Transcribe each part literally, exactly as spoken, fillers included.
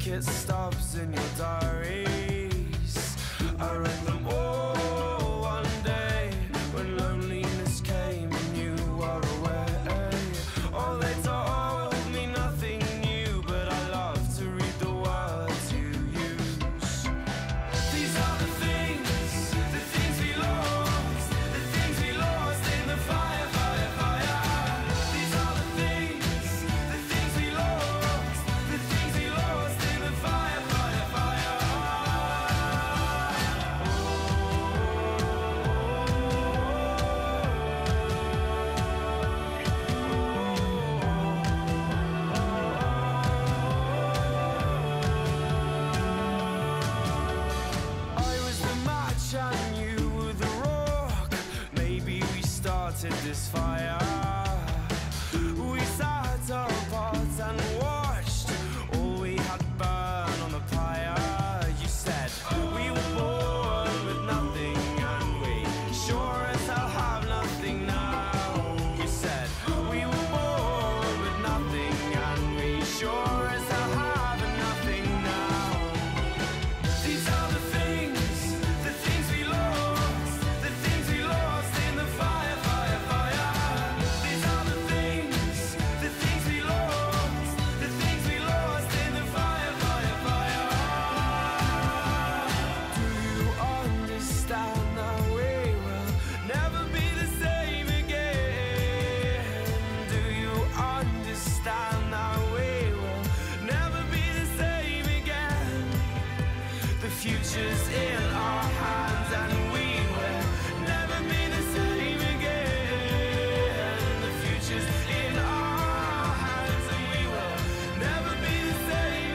it stops in your diaries. I read them all one day when loneliness came and you were away. Oh, they told me nothing new, but I love to read the words you use. These are the things, the things we lost, the things we lost in the fire, fire, fire. These are the things, the things we lost, the things we lost in the fire, fire, fire. I was the match and you were the rock. Maybe we started this fire. We sat apart and watched all we had burn on the pyre. You said we were born with nothing and we sure as hell have nothing now. You said we were born with nothing and we sure as hell have nothing now. These are the things, the things we lost, the things we lost in the fire, fire, fire. These are the things, the things we lost, the things we lost in the fire, fire, fire. Do you understand that we will never be the same again? Do you understand that we will never be the same again? The future's in our hands and we will never be the same again. The future's in our hands and we will never be the same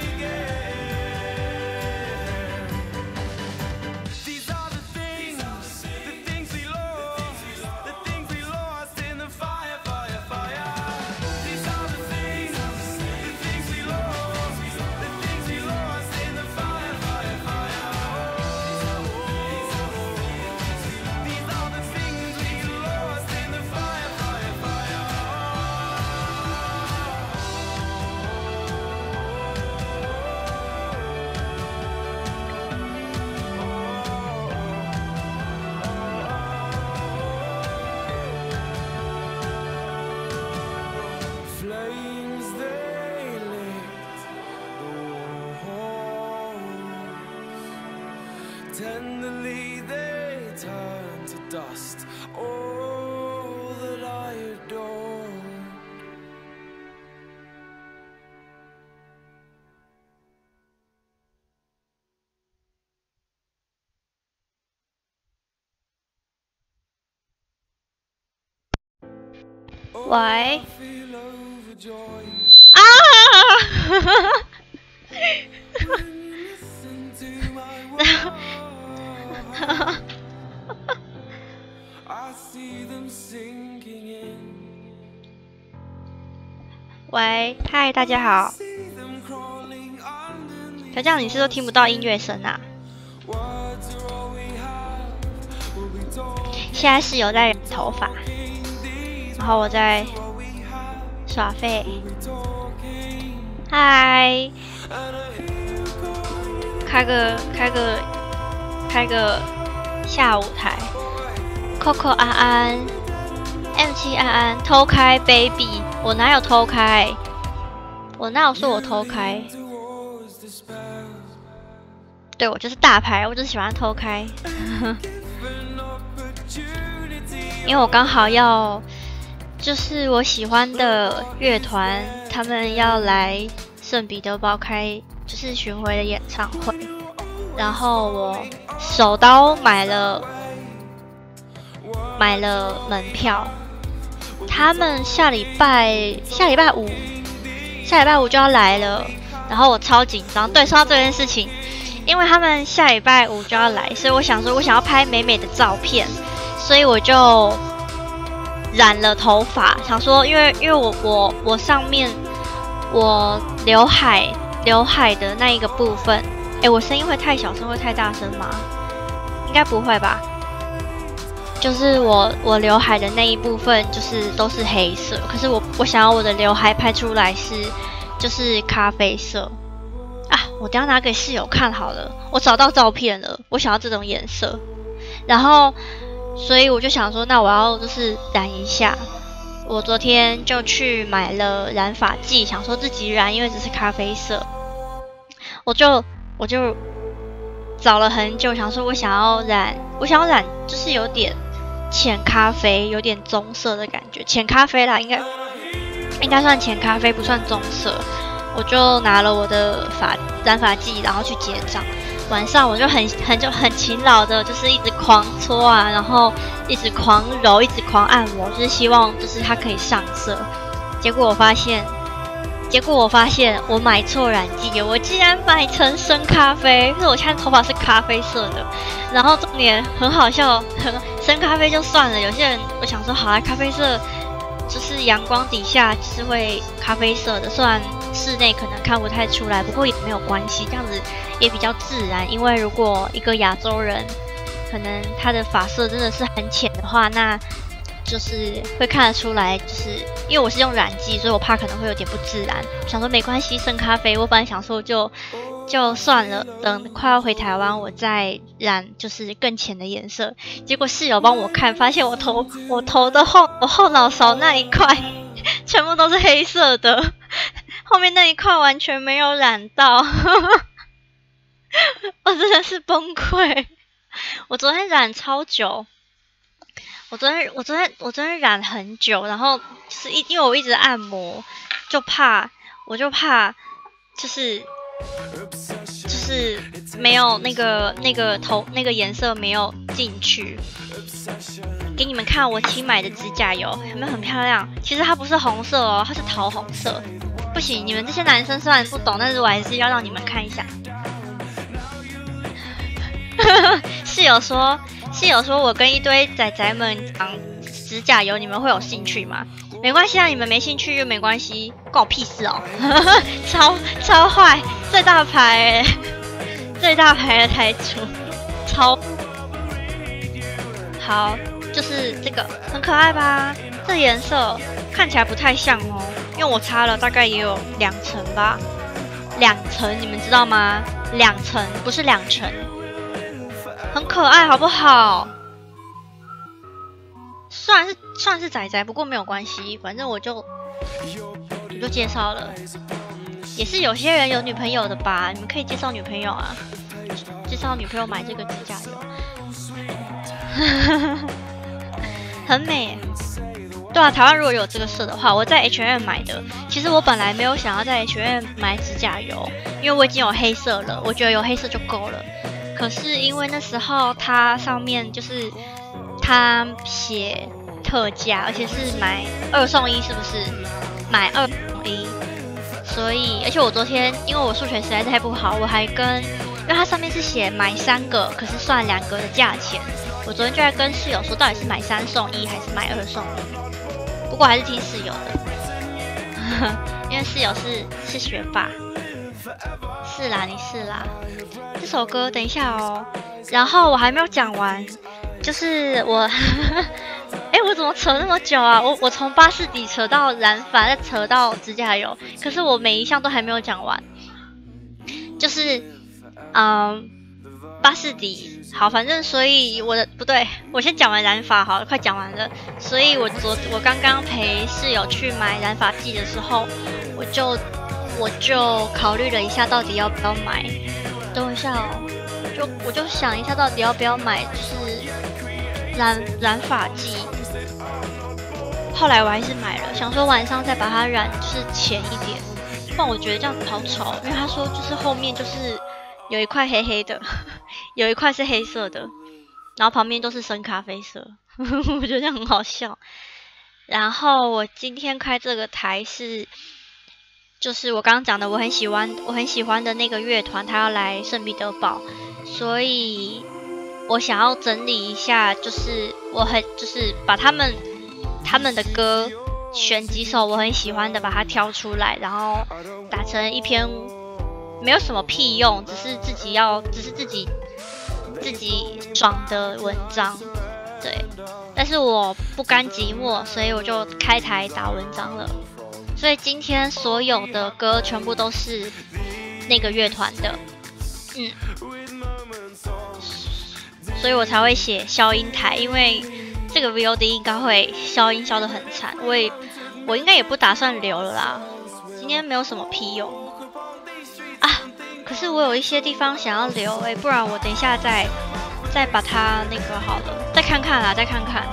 again. These are the things, the things we lost, the things we lost in the fire, fire, fire. These are the things, the things we lost, the things we lost in the fire, fire, fire. These are the things we lost in the fire, fire, fire. Flames they lit the walls. Tenderly they turn to dust all that I adored. Why? I feel overjoyed 啊！ when you listen to my words. I see them sinking in. 喂，嗨，大家好。 See them crawling underneath. 小酱，你是不是听不到音乐声啊？ Words are all we have. We'll be talking 现在室友在染头发， these 然后我在 all we have. 耍废。 We'll be talking. 嗨， And I hear you calling. 开个开个开个下舞台。Coco 安安 ，M 七 安安偷开 baby， 我哪有偷开？我哪有说我偷开？ Towards the spell. 对，我就是大牌，我就是喜欢偷开。 Given opportunity. 因为我刚好要，就是我喜欢的乐团，他们要来圣彼得堡开就是巡回的演唱会，然后我手刀买了买了门票，他们下礼拜下礼拜五下礼拜五就要来了，然后我超紧张。对，说到这件事情，因为他们下礼拜五就要来，所以我想说我想要拍美美的照片，所以我就染了头发，想说因为因为我我我上面我刘海刘海的那一个部分，哎，我声音会太小声会太大声吗？应该不会吧。就是我我刘海的那一部分就是都是黑色，可是我我想要我的刘海拍出来是就是咖啡色啊， 我等一下拿给室友看好了，我找到照片了，我想要这种颜色。然后，所以我就想说，那我要就是染一下。我昨天就去买了染发剂，想说自己染，因为只是咖啡色。我就我就找了很久，想说我想要染，我想要染就是有点浅咖啡，有点棕色的感觉，浅咖啡啦，应该应该算浅咖啡，不算棕色。我就拿了我的发染发剂，然后去结账。晚上我就很很就很勤劳的，就是一直狂搓啊，然后一直狂揉，一直狂按摩，就是希望就是它可以上色。结果我发现，结果我发现我买错染剂，我竟然买成深咖啡，因为我现在头发是咖啡色的。然后重点很好笑，很深咖啡就算了，有些人我想说好啦，咖啡色就是阳光底下就是会咖啡色的，虽然室内可能看不太出来，不过也没有关系，这样子也比较自然。因为如果一个亚洲人，可能他的发色真的是很浅的话，那就是会看得出来。就是因为我是用染剂，所以我怕可能会有点不自然。想说没关系，深咖啡，我本来想说就就算了，等快要回台湾我再染就是更浅的颜色。结果室友帮我看，发现我头我头的后我后脑勺那一块全部都是黑色的。后面那一块完全没有染到，我真的是崩溃。我昨天染超久，我昨天我昨天我昨天染很久，然后就是一因为我一直按摩，就怕我就怕就是就是没有那个那个头那个颜色没有进去。给你们看我新买的指甲油，有没有很漂亮？其实它不是红色哦，它是桃红色。不行，你们这些男生虽然不懂，但是我还是要让你们看一下。室友说，室友说我跟一堆仔仔们讲指甲油，你们会有兴趣吗？没关系啊，你们没兴趣就没关系，关我屁事哦。超超坏，最大牌、欸，最大牌的台主，超好，就是这个很可爱吧？这颜色看起来不太像哦。因为我擦了大概也有两层吧，两层你们知道吗？两层不是两层，很可爱好不好？虽然是算是仔仔，不过没有关系，反正我就我就介绍了。也是有些人有女朋友的吧？你们可以介绍女朋友啊，介绍女朋友买这个指甲油，很美。对啊，台湾如果有这个色的话，我在 H and M 买的。其实我本来没有想要在 H and M 买指甲油，因为我已经有黑色了，我觉得有黑色就够了。可是因为那时候它上面就是它写特价，而且是买二送一，是不是？买二送一，所以而且我昨天因为我数学实在太不好，我还跟因为它上面是写买三个，可是算两个的价钱。我昨天就在跟室友说，到底是买三送一还是买二送一？不过还是听室友的，因为室友是是学霸。是啦，你是啦。这首歌等一下哦，然后我还没有讲完，就是我，哎，我怎么扯那么久啊？我我从巴士底扯到染发，再扯到指甲油，可是我每一项都还没有讲完。就是，嗯，巴士底。好，反正所以我的不对，我先讲完染发好了，快讲完了。所以我昨我刚刚陪室友去买染发剂的时候，我就我就考虑了一下，到底要不要买。等我一下哦，就我就想一下，到底要不要买，就是染染发剂。后来我还是买了，想说晚上再把它染就是浅一点，不然我觉得这样子好丑。因为他说就是后面就是有一块黑黑的。有一块是黑色的，然后旁边都是深咖啡色，我觉得这样很好笑。然后我今天开这个台是，就是我刚刚讲的，我很喜欢我很喜欢的那个乐团，他要来圣彼得堡，所以我想要整理一下，就是我很就是把他们他们的歌选几首我很喜欢的，把它挑出来，然后打成一篇。没有什么屁用，只是自己要，只是自己自己爽的文章，对。但是我不甘寂寞，所以我就开台打文章了。所以今天所有的歌全部都是那个乐团的，嗯，所以我才会写消音台，因为这个 V O D 应该会消音消得很惨，我也我应该也不打算留了啦，今天没有什么屁用啊，可是我有一些地方想要留，哎，不然我等一下再再把它那个好了，再看看啦，再看看。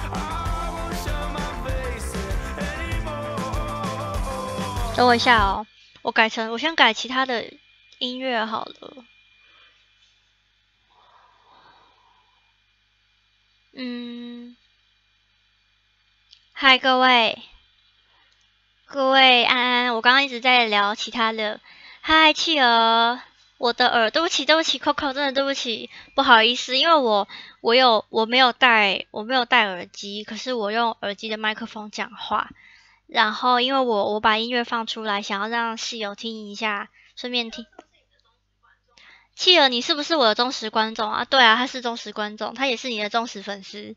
等我一下哦，我改成我先改其他的音乐好了。嗯，嗨各位，各位安安，我刚刚一直在聊其他的。嗨企鹅，我的耳，对不起对不起 Coco， 真的对不起，不好意思，因为我我有我没有戴我没有戴耳机，可是我用耳机的麦克风讲话。然后因为我我把音乐放出来，想要让室友听一下，顺便听。企鹅，你是不是我的忠实观众啊？对啊，他是忠实观众，他也是你的忠实粉丝。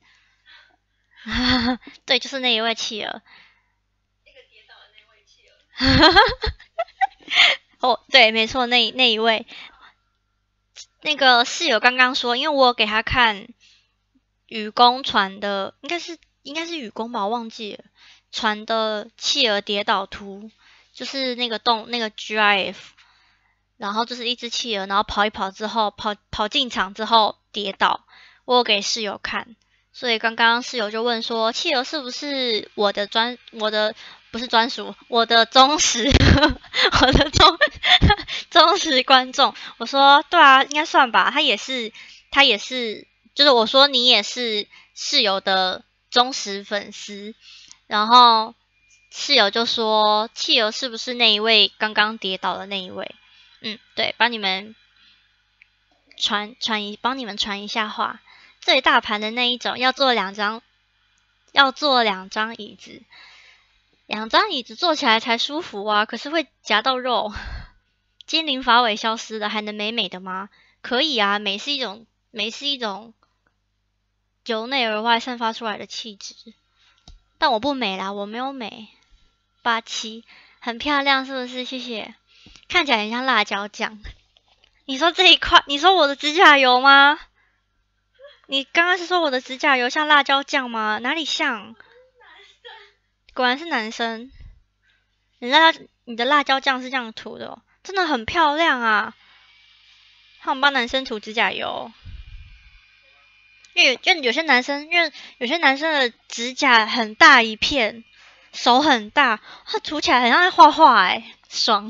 对，就是那一位企鹅。那个跌倒的那位企鹅。哦，对，没错，那那一位。那个室友刚刚说，因为我有给他看雨公传的，应该是应该是雨公吧，我忘记了。传的企鹅跌倒图，就是那个动那个 G I F， 然后就是一只企鹅，然后跑一跑之后，跑跑进场之后跌倒，我有给室友看，所以刚刚室友就问说，企鹅是不是我的专我的不是专属，我的忠实我的忠忠实观众，我说对啊，应该算吧，他也是他也是，就是我说你也是室友的忠实粉丝。然后室友就说：“企鹅是不是那一位刚刚跌倒的那一位？”嗯，对，帮你们传传一，帮你们传一下话。最大盘的那一种要坐两张，要坐两张椅子，两张椅子坐起来才舒服啊。可是会夹到肉，精灵发尾消失了，还能美美的吗？可以啊，美是一种美是一种由内而外散发出来的气质。但我不美啦，我没有美。八七，很漂亮，是不是？谢谢。看起来很像辣椒酱。你说这一块，你说我的指甲油吗？你刚刚是说我的指甲油像辣椒酱吗？哪里像？果然是男生。你辣你的辣椒酱是这样涂的、哦，真的很漂亮啊。他们帮男生涂指甲油。因为就有些男生，因为有些男生的指甲很大一片，手很大，他涂起来很像在画画哎，爽！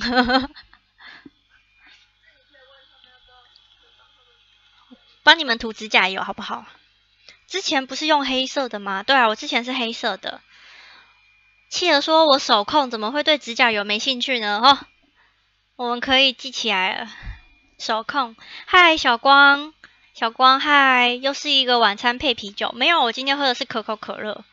帮你们涂指甲油好不好？之前不是用黑色的吗？对啊，我之前是黑色的。企鹅说我手控，怎么会对指甲油没兴趣呢？哦，我们可以记起来了。手控，嗨，小光。小光，嗨，又是一个晚餐配啤酒。没有，我今天喝的是可口可乐。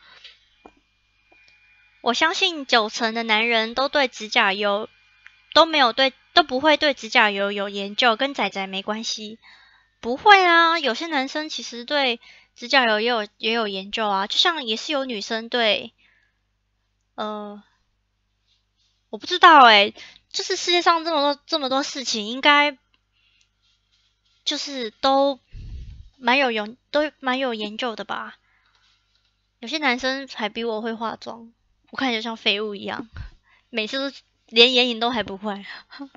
我相信九成的男人都对指甲油都没有对都不会对指甲油有研究，跟仔仔没关系。不会啊，有些男生其实对指甲油也有也有研究啊，就像也是有女生对，呃，我不知道哎、欸，就是世界上这么多这么多事情，应该就是都。蛮有研都蛮有研究的吧？有些男生还比我会化妆，我看起来像废物一样，每次都连眼影都还不会。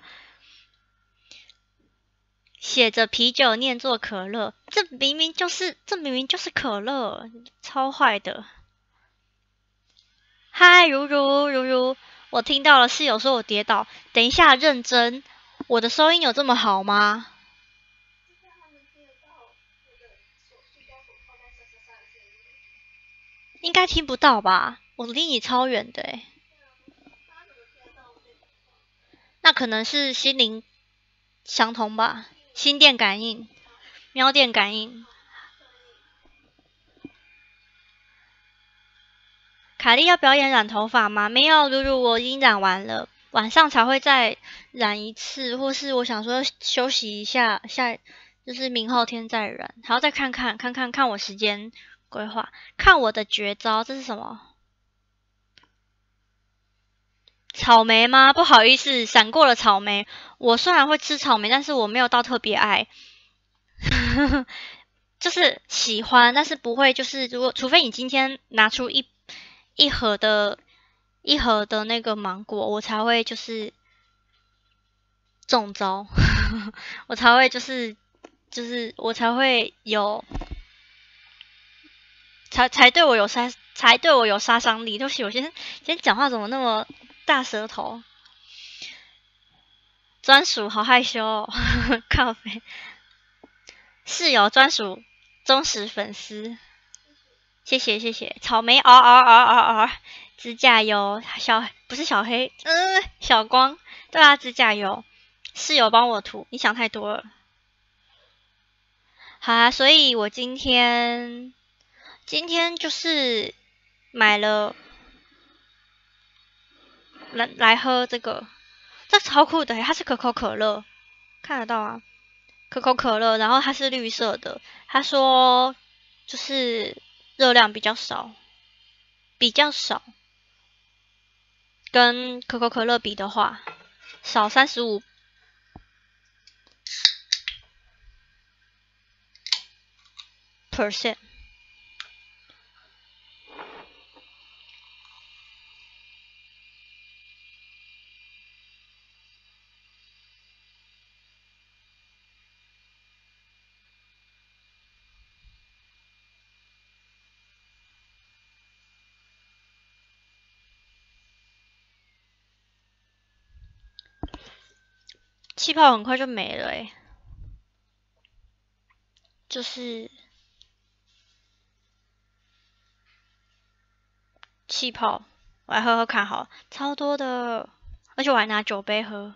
写着啤酒，念作可乐，这明明就是这明明就是可乐，超坏的。嗨，如如如如，我听到了室友说我跌倒，等一下认真，我的收音有这么好吗？应该听不到吧？我离你超远的诶。那可能是心灵相通吧，心电感应，喵电感应。凯莉要表演染头发吗？没有，如如我已经染完了，晚上才会再染一次，或是我想说休息一下，下就是明后天再染，还要再看看看看看我时间。规划，看我的绝招，这是什么？ 草莓吗？不好意思，闪过了草莓。我虽然会吃草莓，但是我没有到特别爱，就是喜欢，但是不会就是如果除非你今天拿出一一盒的一盒的那个芒果，我才会就是中招，我才会就是就是我才会有。才才对我有杀，才对我有杀伤力。对不起，我今天今天讲话怎么那么大舌头？专属好害羞哦，靠背。室友专属忠实粉丝，谢谢谢谢。草莓嗷嗷嗷嗷嗷，指甲油小不是小黑，嗯、呃，小光，对啊，指甲油。室友帮我涂，你想太多了。好啊，所以我今天。今天就是买了来来喝这个，这超酷的，它是可口可乐，看得到啊，可口可乐，然后它是绿色的，他说就是热量比较少，比较少，跟可口可乐比的话，少三十五。percent。气泡很快就没了诶、欸，就是气泡，我来喝喝看好了，超多的，而且我还拿酒杯喝。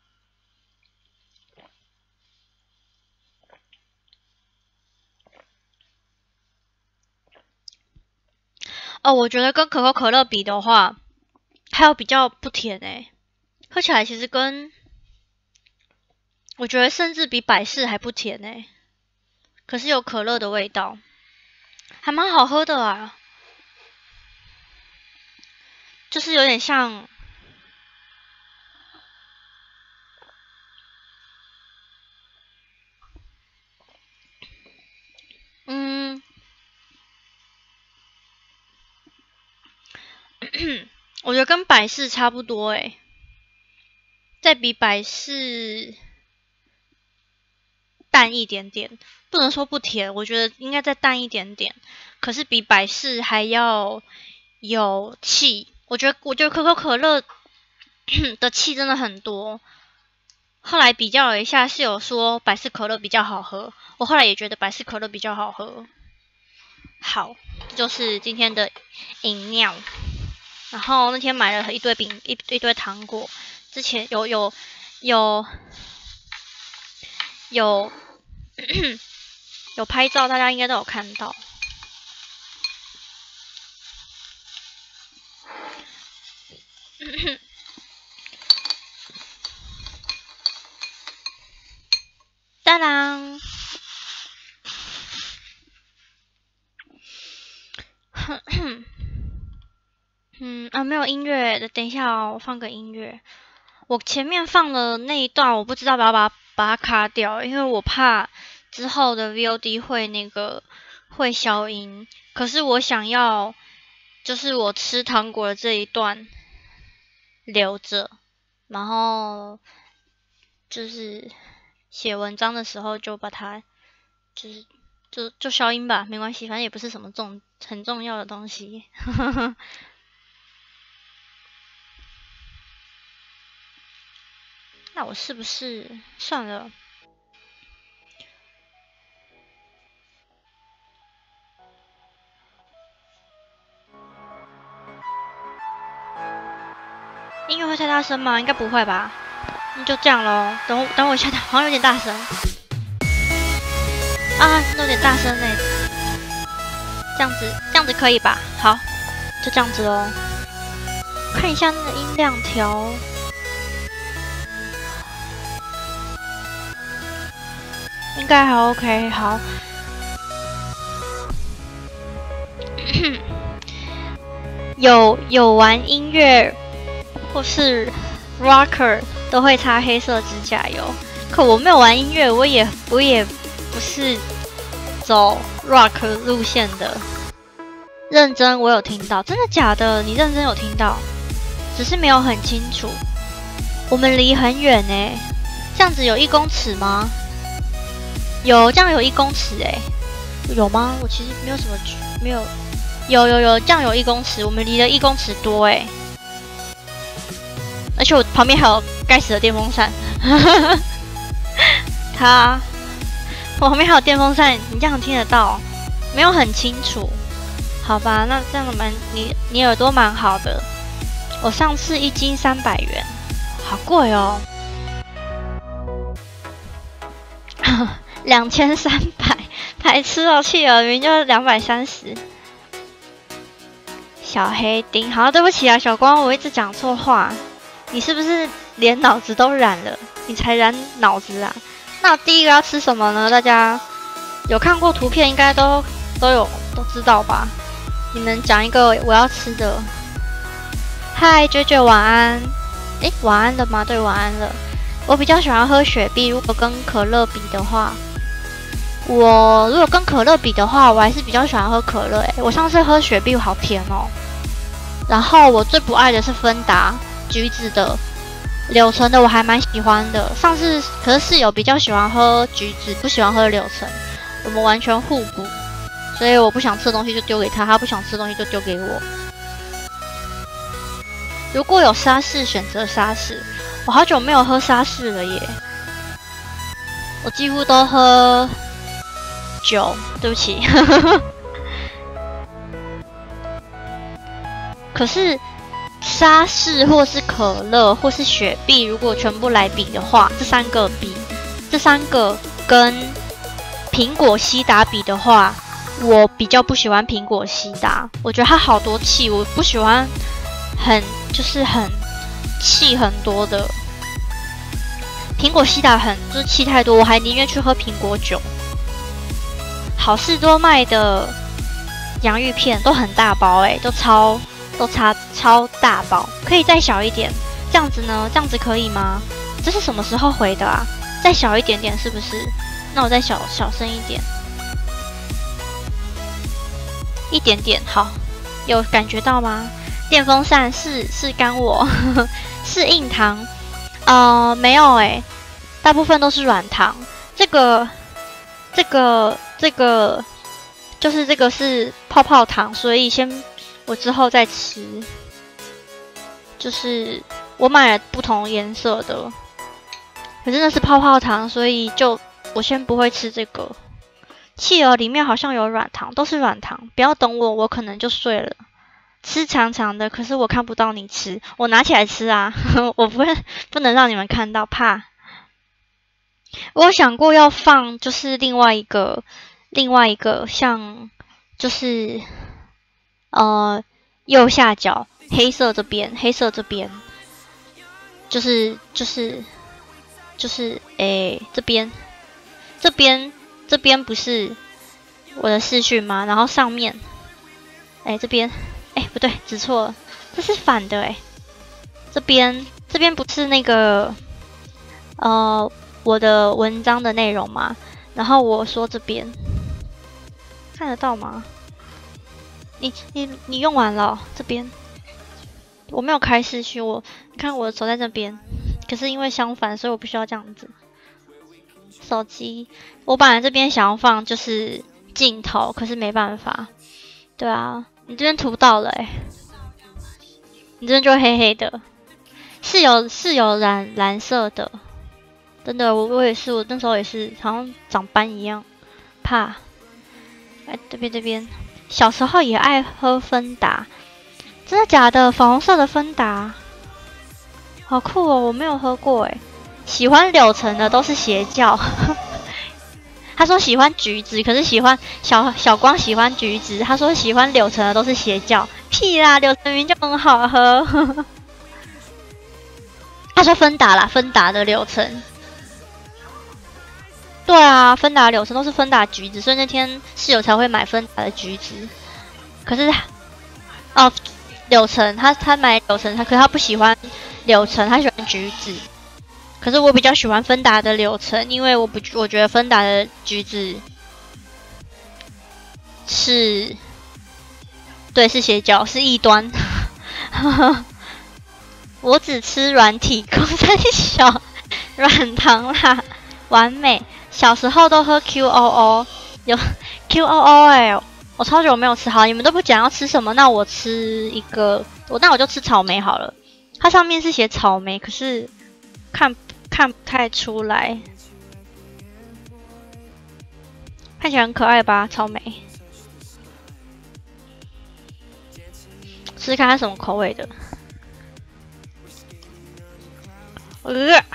哦，我觉得跟可口可乐比的话，还有比较不甜诶、欸，喝起来其实跟我觉得甚至比百事还不甜诶、欸，可是有可乐的味道，还蛮好喝的啊，就是有点像，嗯，我觉得跟百事差不多诶、欸，再比百事淡一点点，不能说不甜，我觉得应该再淡一点点。可是比百事还要有气，我觉得我觉得可口可乐的气真的很多。后来比较了一下，是有说百事可乐比较好喝，我后来也觉得百事可乐比较好喝。好，这就是今天的饮料。然后那天买了一堆饼，一一堆糖果。之前有有有有有拍照，大家应该都有看到。当然，嗯啊，没有音乐，等一下哦，我放个音乐。我前面放的那一段，我不知道要不要把把它卡掉，因为我怕之后的 V O D 会那个会消音。可是我想要，就是我吃糖果的这一段留着，然后就是写文章的时候就把它，就是就就消音吧，没关系，反正也不是什么重很重要的东西。那我是不是算了？音乐会太大声吗？应该不会吧。那就这样咯。等我等我一下，好像有点大声。啊，有点大声嘞。这样子，这样子可以吧？好，就这样子咯。看一下那个音量调。应该还 OK， 好。有有玩音乐， 或是 rocker 都会擦黑色指甲油。可我没有玩音乐，我也我也不是走 rock 路线的。认真，我有听到，真的假的？你认真有听到，只是没有很清楚。我们离很远呢，这样子有一公尺吗？有，这样有一公尺哎，有吗？我其实没有什么，没有，有有有，这样有一公尺，我们离了一公尺多哎。而且我旁边还有该死的电风扇，它，我旁边还有电风扇，你这样听得到？没有很清楚，好吧？那这样蛮你你耳朵蛮好的。我上次一斤三百元，好贵哦，两千三百，白痴哦，企鹅明明就是两百三十。小黑丁，好，对不起啊，小光，我一直讲错话。你是不是连脑子都染了？你才染脑子啊！那第一个要吃什么呢？大家有看过图片，应该都都有都知道吧？你们讲一个我要吃的。嗨，啾啾，晚安。诶，晚安了吗？对，晚安了。我比较喜欢喝雪碧，如果跟可乐比的话，我如果跟可乐比的话，我还是比较喜欢喝可乐。诶，我上次喝雪碧好甜哦。然后我最不爱的是芬达。橘子的、柳橙的我还蛮喜欢的。上次可是室友比较喜欢喝橘子，不喜欢喝柳橙，我们完全互补。所以我不想吃的东西就丢给他，他不想吃的东西就丢给我。如果有沙士，选择沙士。我好久没有喝沙士了耶，我几乎都喝酒。对不起，可是。沙士或是可乐或是雪碧，如果全部来比的话，这三个比，这三个跟苹果西达比的话，我比较不喜欢苹果西达，我觉得它好多气，我不喜欢很就是很气很多的。苹果西达很就是气太多，我还宁愿去喝苹果酒。好事多卖的洋芋片都很大包哎、欸，都超。都超超大包，可以再小一点，这样子呢？这样子可以吗？这是什么时候回的啊？再小一点点是不是？那我再小小声一点，一点点，好，有感觉到吗？电风扇是是干我，是硬糖，呃，没有诶、欸，大部分都是软糖。这个这个这个就是这个是泡泡糖，所以先。我之后再吃，就是我买了不同颜色的，可是那是泡泡糖，所以就我先不会吃这个。企鹅里面好像有软糖，都是软糖，不要等我，我可能就睡了。吃长长的，可是我看不到你吃，我拿起来吃啊，我不会不能让你们看到，怕。我有想过要放，就是另外一个另外一个像就是。呃，右下角黑色这边，黑色这边，就是就是就是诶，这边这边这边不是我的视讯吗？然后上面，诶这边，诶不对，指错了，这是反的诶，这边这边不是那个呃我的文章的内容吗？然后我说这边看得到吗？你你你用完了、哦、这边，我没有开视讯，我你看我手在这边，可是因为相反，所以我必须要这样子。手机，我本来这边想要放就是镜头，可是没办法。对啊，你这边涂到了哎、欸，你这边就黑黑的，是有是有染蓝色的，真的，我我也是，我那时候也是，好像长斑一样，怕。哎，这边这边。小时候也爱喝芬达，真的假的？粉红色的芬达，好酷哦！我没有喝过诶。喜欢柳橙的都是邪教。他说喜欢橘子，可是喜欢小小光喜欢橘子。他说喜欢柳橙的都是邪教，屁啦！柳橙明就很好喝。他说芬达啦，芬达的柳橙。对啊，芬达柳橙都是芬达橘子，所以那天室友才会买芬达的橘子。可是，哦， 柳橙，他他买柳橙，他可是他不喜欢柳橙，他喜欢橘子。可是我比较喜欢芬达的柳橙，因为我不我觉得芬达的橘子是，对，是邪教，是异端。我只吃软体，公三小软糖啦，完美。小时候都喝 Q O O， 有 Q O O 哎、欸，我超久没有吃。好，你们都不讲要吃什么，那我吃一个，我那我就吃草莓好了。它上面是写草莓，可是看看不太出来，看起来很可爱吧？草莓，试试看它什么口味的。呃，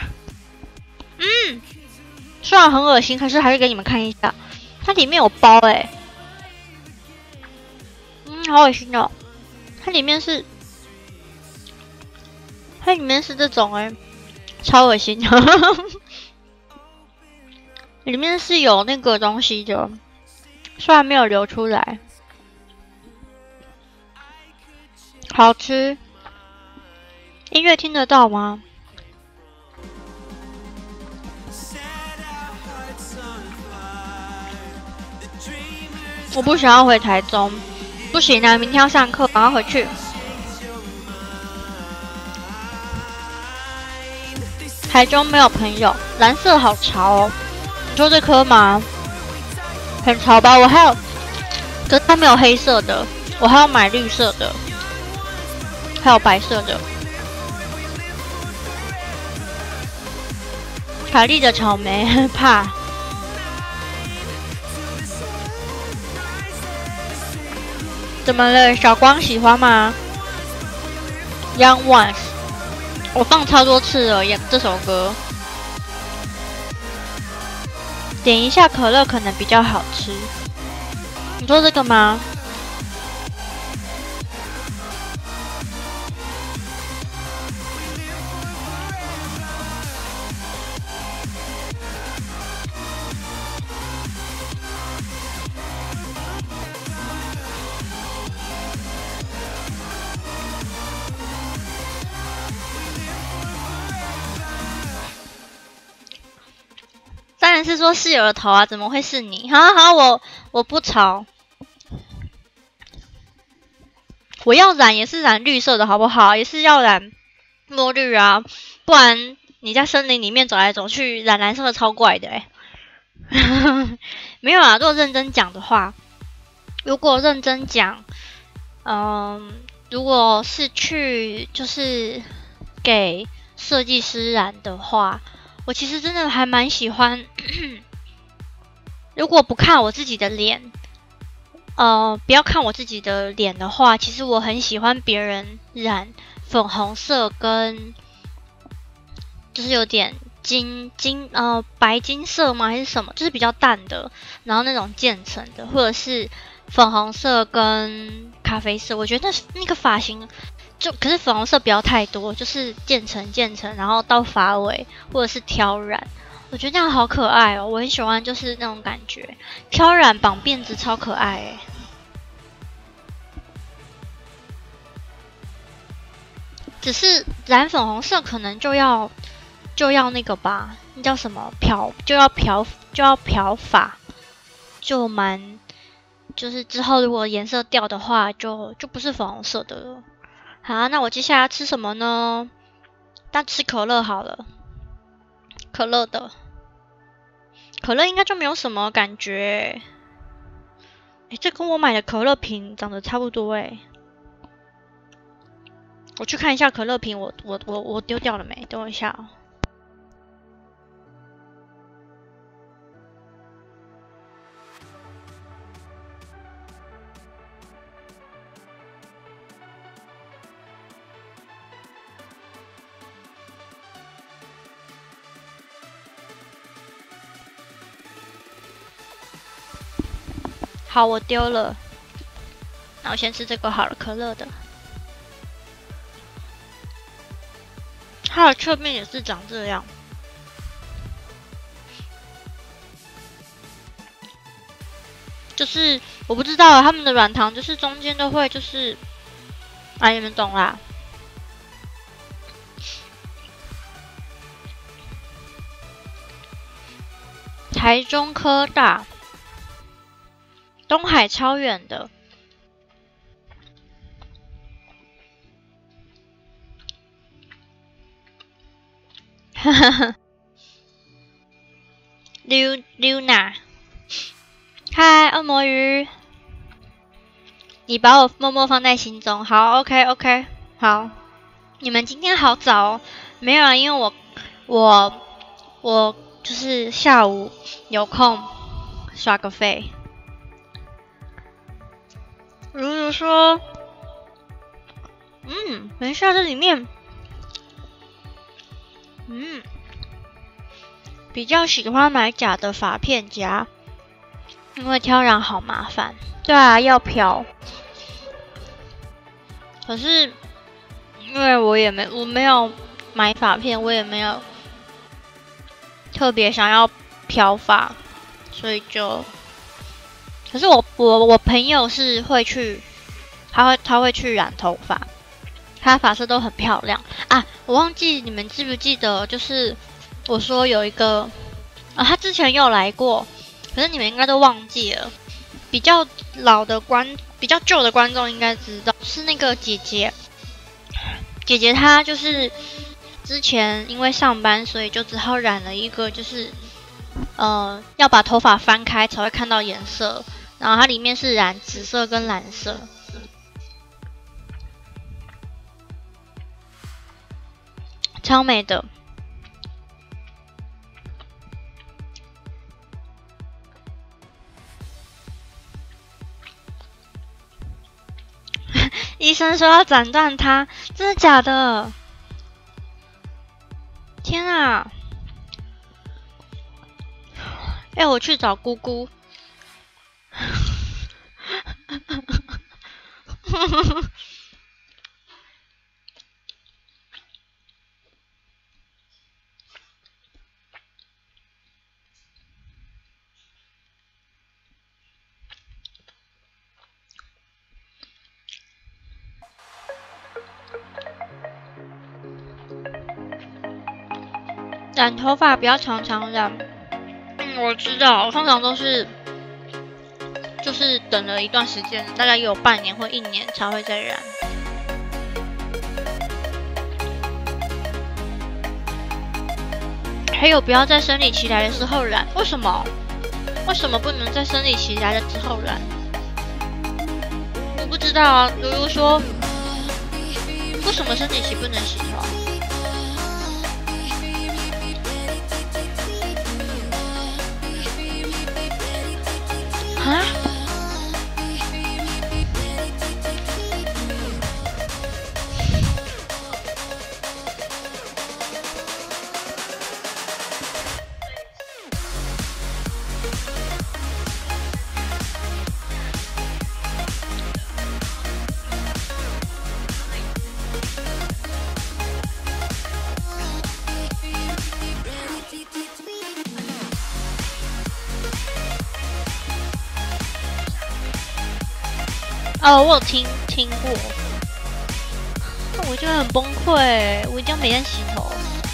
嗯，虽然很恶心，可是还是给你们看一下，它里面有包哎、欸，嗯，好恶心哦，它里面是，它里面是这种哎、欸，超恶心，里面是有那个东西的，虽然没有流出来，好吃，音乐听得到吗？我不想要回台中，不行啊！明天要上课，赶快回去。台中没有朋友，蓝色好潮哦。你说这颗吗？很潮吧？我还有，可是它没有黑色的，我还要买绿色的，还有白色的。凯莉的草莓怕。怎么了？小光喜欢吗 ？Young Ones， 我放超多次了，也这首歌。点一下可乐可能比较好吃。你说这个吗？当然是说室友的头啊，怎么会是你？好好，我我不吵，我要染也是染绿色的，好不好？也是要染墨绿啊，不然你在森林里面走来走去，染蓝色的超怪的哎、欸。没有啊，如果认真讲的话，如果认真讲，嗯，如果是去就是给设计师染的话。我其实真的还蛮喜欢，如果不看我自己的脸，呃，不要看我自己的脸的话，其实我很喜欢别人染粉红色跟，就是有点金金呃白金色吗？还是什么？就是比较淡的，然后那种渐层的，或者是粉红色跟咖啡色。我觉得那那个发型。就可是粉红色不要太多，就是渐层渐层，然后到发尾或者是挑染，我觉得这样好可爱哦，我很喜欢就是那种感觉，挑染绑辫子超可爱哎。只是染粉红色可能就要就要那个吧，那叫什么漂就要漂就要漂发，就蛮就是之后如果颜色掉的话，就就不是粉红色的了。好，那我接下来要吃什么呢？那吃可乐好了，可乐的，可乐应该就没有什么感觉。哎，这跟我买的可乐瓶长得差不多哎。我去看一下可乐瓶，我我我我丢掉了没？等我一下哦。好，我丢了。那我先吃这个好了，可乐的。它的侧面也是长这样。就是我不知道他们的软糖，就是中间都会就是啊，你们懂啦。台中科大，东海超远的。哈哈哈。Lu Luna， 嗨，恶魔鱼，你把我默默放在心中。好 ，OK OK， 好。你们今天好早哦，没有啊，因为我我我就是下午有空耍个废。如如说，嗯，没事，这里面，嗯。比较喜欢买假的发片夹，因为挑染好麻烦。对啊，要漂。可是因为我也没我没有买发片，我也没有特别想要漂发，所以就。可是我我我朋友是会去，他会他会去染头发，他发色都很漂亮啊！我忘记你们记不记得，就是。我说有一个啊，他之前有来过，可是你们应该都忘记了。比较老的观，比较旧的观众应该知道，是那个姐姐。姐姐她就是之前因为上班，所以就只好染了一个，就是呃要把头发翻开才会看到颜色，然后它里面是染紫色跟蓝色。超美的。医生说要斩断它，真的假的？天啊！哎、欸，我去找姑姑。染头发不要常常染，嗯，我知道，我通常都是，就是等了一段时间，大概有半年或一年才会再染。还有，不要在生理期来的时候染，为什么？为什么不能在生理期来了之后染？我不知道啊，比如说，为什么生理期不能洗头？啊？哦，我有听听过，我觉得很崩溃，我一定要每天洗头。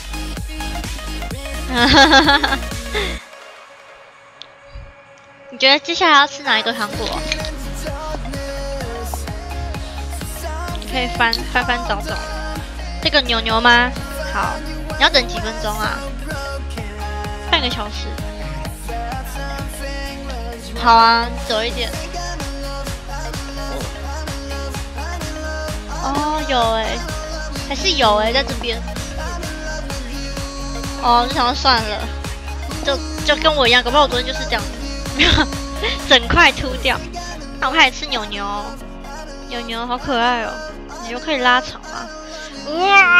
你觉得接下来要吃哪一个糖果？你可以翻翻翻找找。这个牛牛吗？好，你要等几分钟啊？半个小时。好啊，走一点。哦，有哎、欸，还是有哎、欸，在这边。哦，就想要算了，就就跟我一样，搞不好我昨天就是这样，整块秃掉。那我开始吃牛牛，牛牛好可爱哦，牛牛可以拉长吗？哇，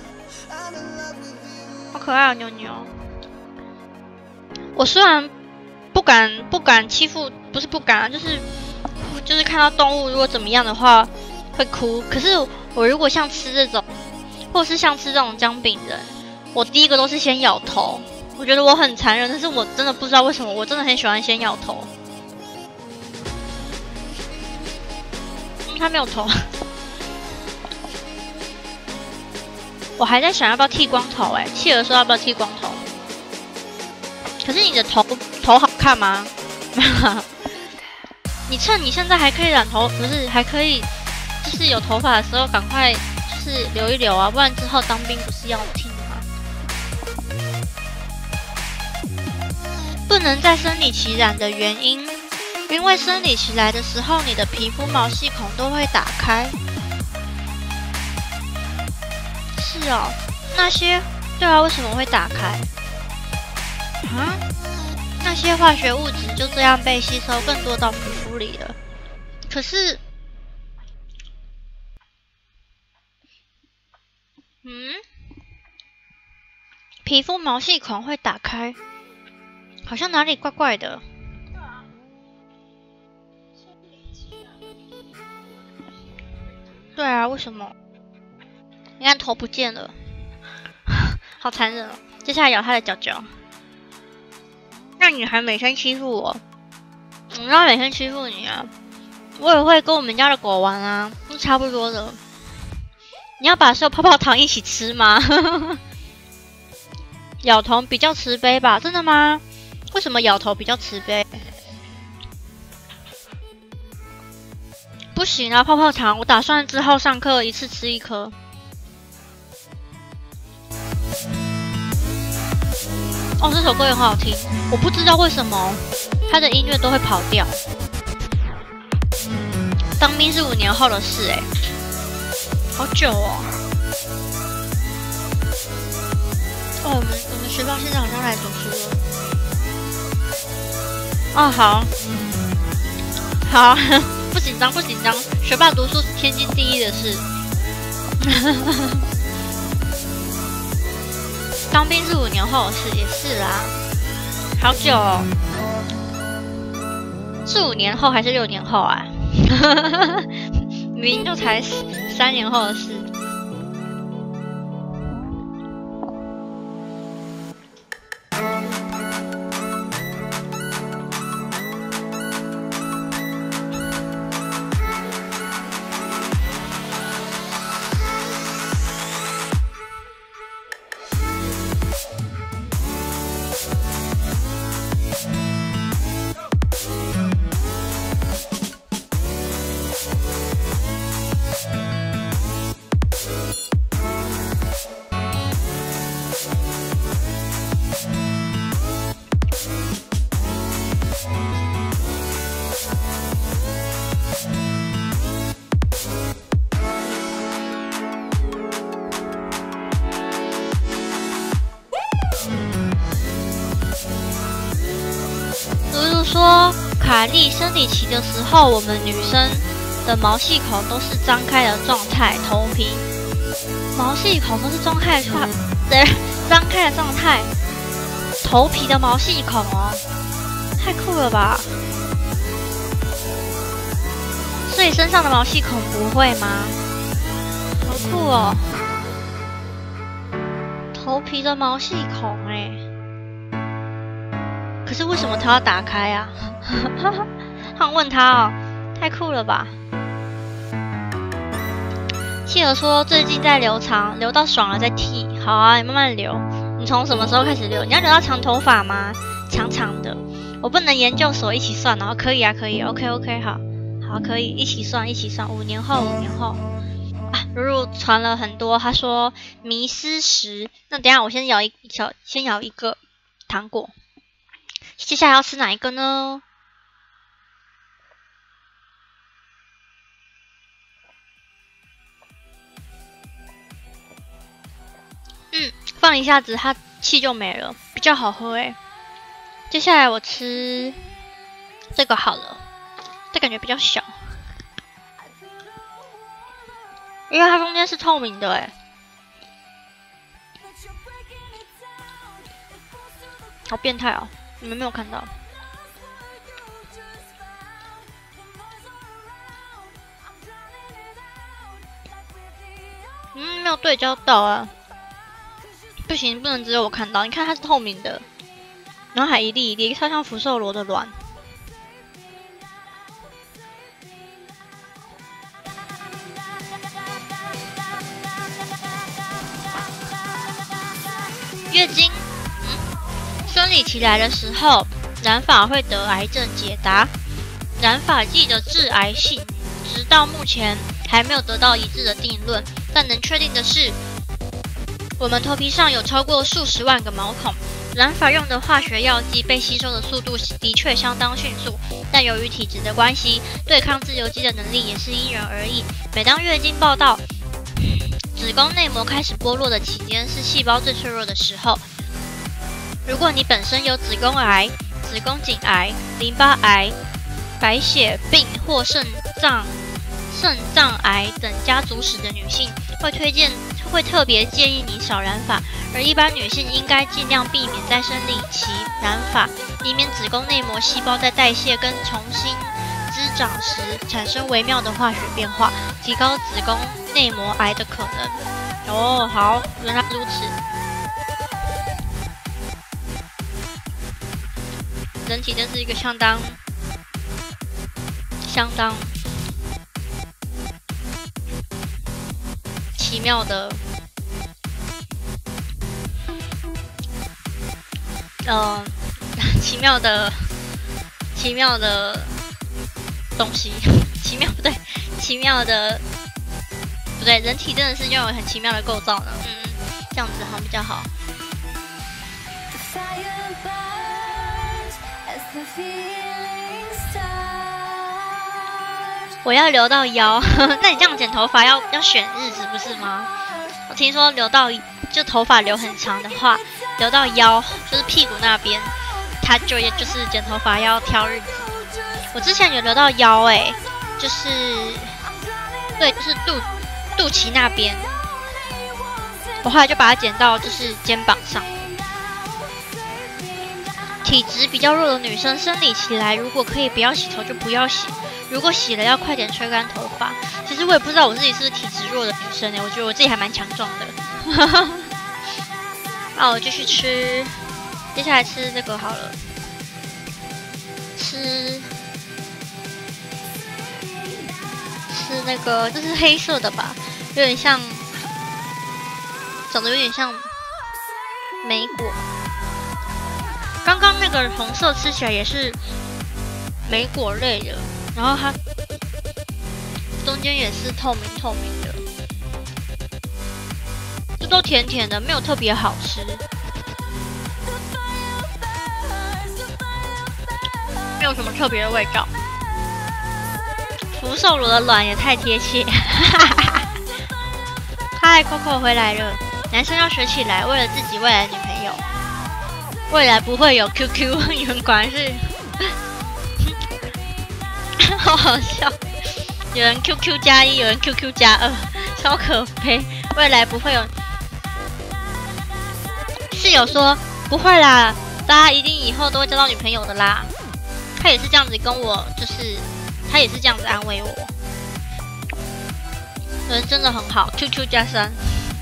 好可爱哦，牛牛。我虽然不敢不敢欺负，不是不敢啊，就是就是看到动物如果怎么样的话。会哭，可是我如果像吃这种，或是像吃这种姜饼人，我第一个都是先咬头。我觉得我很残忍，但是我真的不知道为什么，我真的很喜欢先咬头。嗯，他没有头。 我还在想要不要剃光头哎、欸，企鹅说要不要剃光头？可是你的头头好看吗？你趁你现在还可以染头，不是还可以，就是有头发的时候赶快就是留一留啊，不然之后当兵不是要剃吗？不能在生理期染的原因，因为生理期来的时候，你的皮肤毛细孔都会打开。是哦，那些对啊，为什么会打开？啊？那些化学物质就这样被吸收更多到皮肤里了。可是，嗯，皮肤毛细孔会打开，好像哪里怪怪的。对啊，为什么？你看头不见了，好残忍哦！接下来咬他的脚脚。那你还每天欺负我？我要每天欺负你啊！我也会跟我们家的狗玩啊，都差不多的。你要把所有泡泡糖一起吃吗？咬头比较慈悲吧？真的吗？为什么咬头比较慈悲？不行啊，泡泡糖，我打算之后上课一次吃一颗。哦，这首歌也很好听，我不知道为什么它的音乐都会跑调。当兵是五年后的事，哎，好久哦。哦，我们我们学霸现在好像来读书了。哦，好，好，不紧张不紧张，学霸读书是天经地义的事。当兵是五年后的事，也是啦，好久哦，是五年后还是六年后啊？明明就才三年后的事。说卡莉生理期的时候，我们女生的毛细孔都是张开的状态，头皮毛细孔都是张开的状，对，张开的状态，头皮的毛细孔哦，太酷了吧！所以身上的毛细孔不会吗？好酷哦！头皮的毛细孔哎、欸。可是为什么他要打开啊？他问他哦，太酷了吧！企鹅说最近在留长，留到爽了再剃。好啊，你慢慢留。你从什么时候开始留？你要留到长头发吗？长长的。我不能研究所一起算，然后可以啊，可以 ，OK OK， 好，好可以一起算，一起算。五年后，五年后啊，如如传了很多，他说迷失时。那等一下我先咬一小，先咬一个糖果。接下来要吃哪一个呢？嗯，放一下子它气就没了，比较好喝诶。接下来我吃这个好了，这感觉比较小，因为它中间是透明的诶。好变态哦！你们没有看到？嗯，没有对焦到啊！不行，不能只有我看到。你看它是透明的，然后还一粒一粒，超像福寿螺的卵。 月经，嗯，生理期来的时候，染发会得癌症？解答：染发剂的致癌性，直到目前还没有得到一致的定论。但能确定的是，我们头皮上有超过数十万个毛孔，染发用的化学药剂被吸收的速度的确相当迅速，但由于体质的关系，对抗自由基的能力也是因人而异。每当月经报道，子宫内膜开始剥落的期间是细胞最脆弱的时候。如果你本身有子宫癌、子宫颈癌、淋巴癌、白血病或肾脏肾脏癌等家族史的女性，会推荐会特别建议你少染发，而一般女性应该尽量避免在生理期染发，以免子宫内膜细胞在代谢跟重新滋长时产生微妙的化学变化，提高子宫内膜癌的可能。哦，好，原来如此。人体真是一个相当相当奇妙的，呃，奇妙的奇妙的东西，奇妙不对，奇妙的不对，人体真的是拥有很奇妙的构造呢。嗯，这样子好像比较好。我要留到腰，那你这样剪头发要要选日子不是吗？我听说留到就头发留很长的话，留到腰就是屁股那边，它就也就是剪头发要挑日子。我之前有留到腰哎、欸，就是对，就是肚肚脐那边，我后来就把它剪到就是肩膀上。体质比较弱的女生，生理期来如果可以不要洗头就不要洗，如果洗了要快点吹干头发。其实我也不知道我自己是不是体质弱的女生呢，我觉得我自己还蛮强壮的。好，我继续吃，接下来吃这个好了，吃吃那个，这是黑色的吧，有点像，长得有点像莓果。刚刚那个红色吃起来也是莓果类的，然后它中间也是透明透明的，这都甜甜的，没有特别好吃，没有什么特别的味道。福寿螺的卵也太贴切，嗨 ，Coco 回来了，男生要学起来，为了自己未来的女朋友。未来不会有 Q Q， 你们果然是，好好笑。有人 Q Q 加一，有人 Q Q 加二，超可悲。未来不会有，室友说不会啦，大家一定以后都会交到女朋友的啦。他也是这样子跟我，就是他也是这样子安慰我。人真的很好 ，Q Q 加三。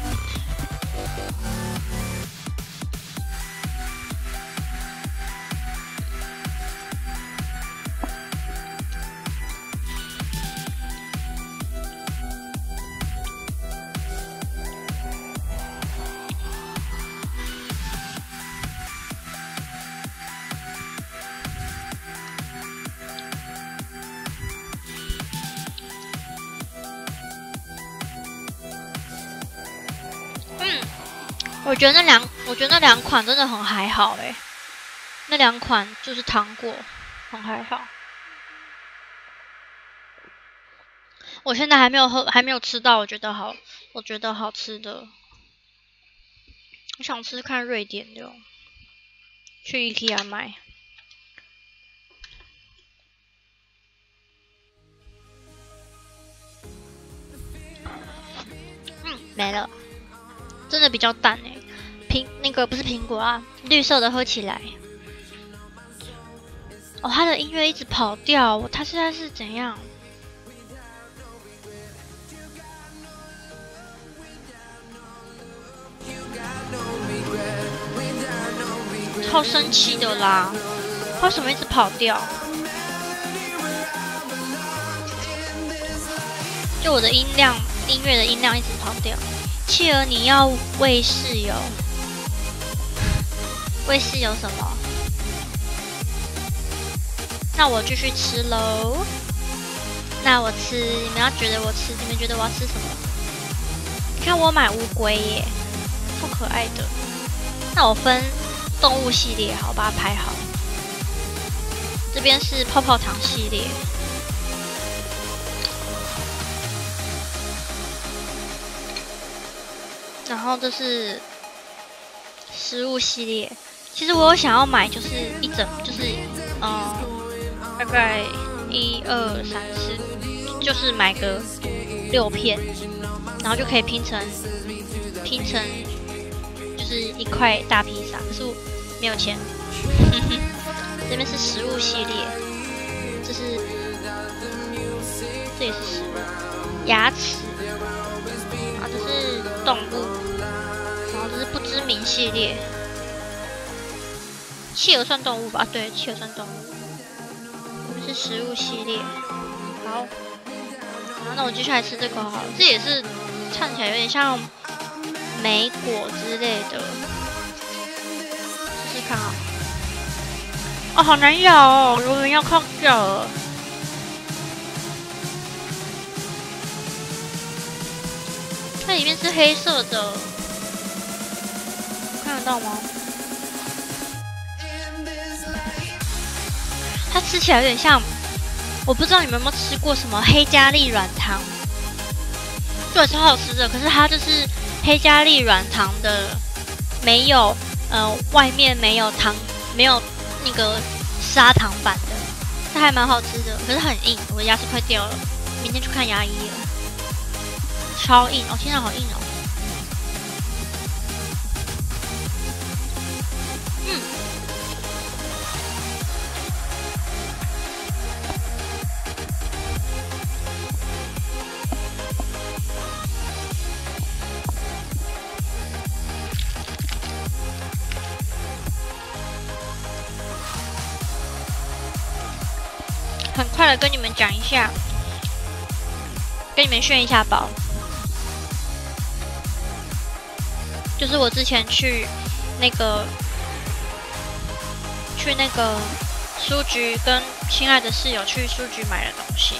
我觉得那两，我觉得那两款真的很还好哎、欸，那两款就是糖果，很还好。我现在还没有喝，还没有吃到，我觉得好，我觉得好吃的。我想吃看瑞典的，去 IKEA 买。嗯，没了。真的比较淡哎、欸，苹那个不是苹果啊，绿色的喝起来。哦，它的音乐一直跑调，它现在是怎样？超生气的啦！为什么一直跑调？就我的音量，音乐的音量一直跑调。企鹅，你要喂室友？ 卫视有什么？那我继续吃喽。那我吃，你们要觉得我吃，你们觉得我要吃什么？你看我买乌龟耶，超可爱的。那我分动物系列，好，我把它排好。这边是泡泡糖系列。然后这是食物系列，其实我有想要买，就是一整，就是嗯，大概一二三四，就是买个六片，然后就可以拼成拼成就是一块大披萨。可是我没有钱。这边是食物系列，这是这也是食物，牙齿。啊，这是动物，然后这是不知名系列，企鹅算动物吧？对，企鹅算动物。这是食物系列，好，好，那我接下来吃这个好了，这也是看起来有点像莓果之类的，试试看啊。哦，好难咬哦，有人要靠咬了。它里面是黑色的，看得到吗？它吃起来有点像，我不知道你们有没有吃过什么黑加力软糖，对，超好吃的。可是它就是黑加力软糖的，没有呃外面没有糖，没有那个砂糖版的，它还蛮好吃的。可是很硬，我的牙齿快掉了，明天去看牙医了。超硬哦！天啊，好硬哦！嗯，很快的跟你们讲一下，跟你们炫一下宝。就是我之前去那个去那个书局，跟亲爱的室友去书局买的东西。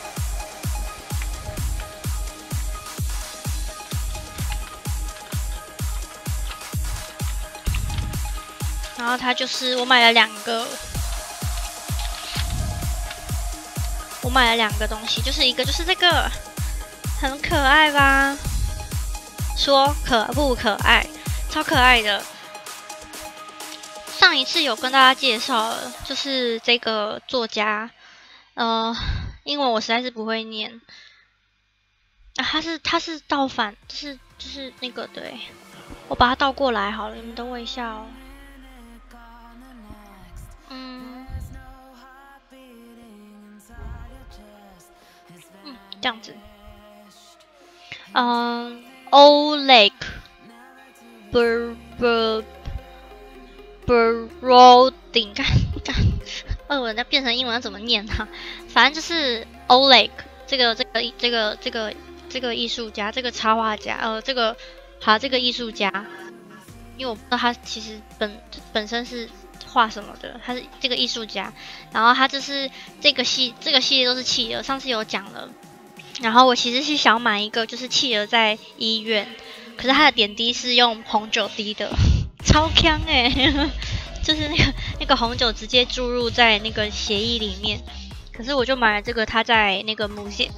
然后它就是我买了两个，我买了两个东西，就是一个就是这个，很可爱吧？说可不可爱，超可爱的。上一次有跟大家介绍了，就是这个作家，呃，英文我实在是不会念。啊，他是他是倒反，就是就是那个对，我把它倒过来好了，你们等我一下哦。嗯，嗯，这样子，嗯。Oleg Bur Bur Borodin， 看看，俄文要变成英文要怎么念啊？反正就是 Oleg 这个这个这个这个这个艺术家，这个插画家，呃，这个好这个艺术家，因为我不知道他其实本本身是画什么的，他是这个艺术家，然后他就是这个系这个系列都是企鹅，上次有讲了。然后我其实是想买一个，就是企鹅在医院，可是它的点滴是用红酒滴的，超强哎、欸！就是那个那个红酒直接注入在那个血液里面。可是我就买了这个，它在那个museum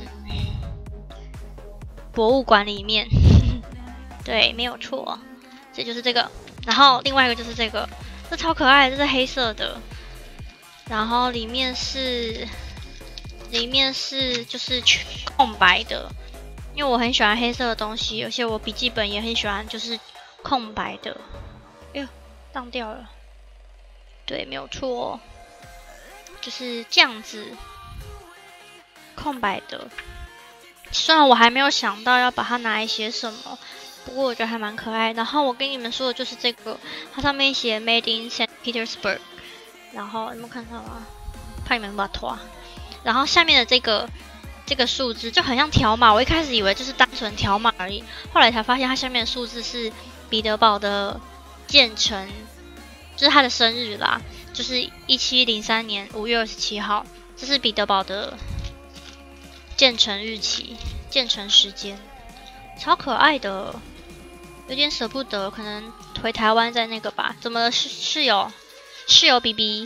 博物馆里面，对，没有错，这就是这个。然后另外一个就是这个，这超可爱的，这是黑色的，然后里面是。里面是就是空白的，因为我很喜欢黑色的东西，而且我笔记本也很喜欢就是空白的。哎呦，当掉了。对，没有错，就是这样子，空白的。虽然我还没有想到要把它拿来写什么，不过我觉得还蛮可爱。然后我跟你们说的就是这个，它上面写 Made in Saint Petersburg， 然后你们看到吗？怕你们把它拖。然后下面的这个这个数字就很像条码，我一开始以为就是单纯条码而已，后来才发现它下面的数字是彼得堡的建成就是他的生日啦，就是一七零三年五月二十七号，这是彼得堡的建成日期、建成时间，超可爱的，有点舍不得，可能回台湾再那个吧。怎么了，室室友？室友 B B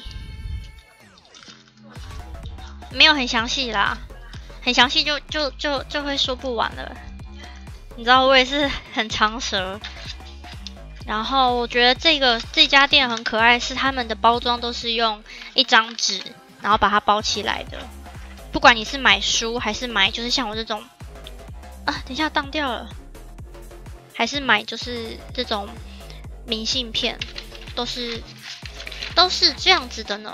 没有很详细啦，很详细就就就就会说不完了。你知道我也是很长舌。然后我觉得这个这家店很可爱，是他们的包装都是用一张纸，然后把它包起来的。不管你是买书还是买，就是像我这种啊，等一下当掉了，还是买就是这种明信片，都是都是这样子的呢。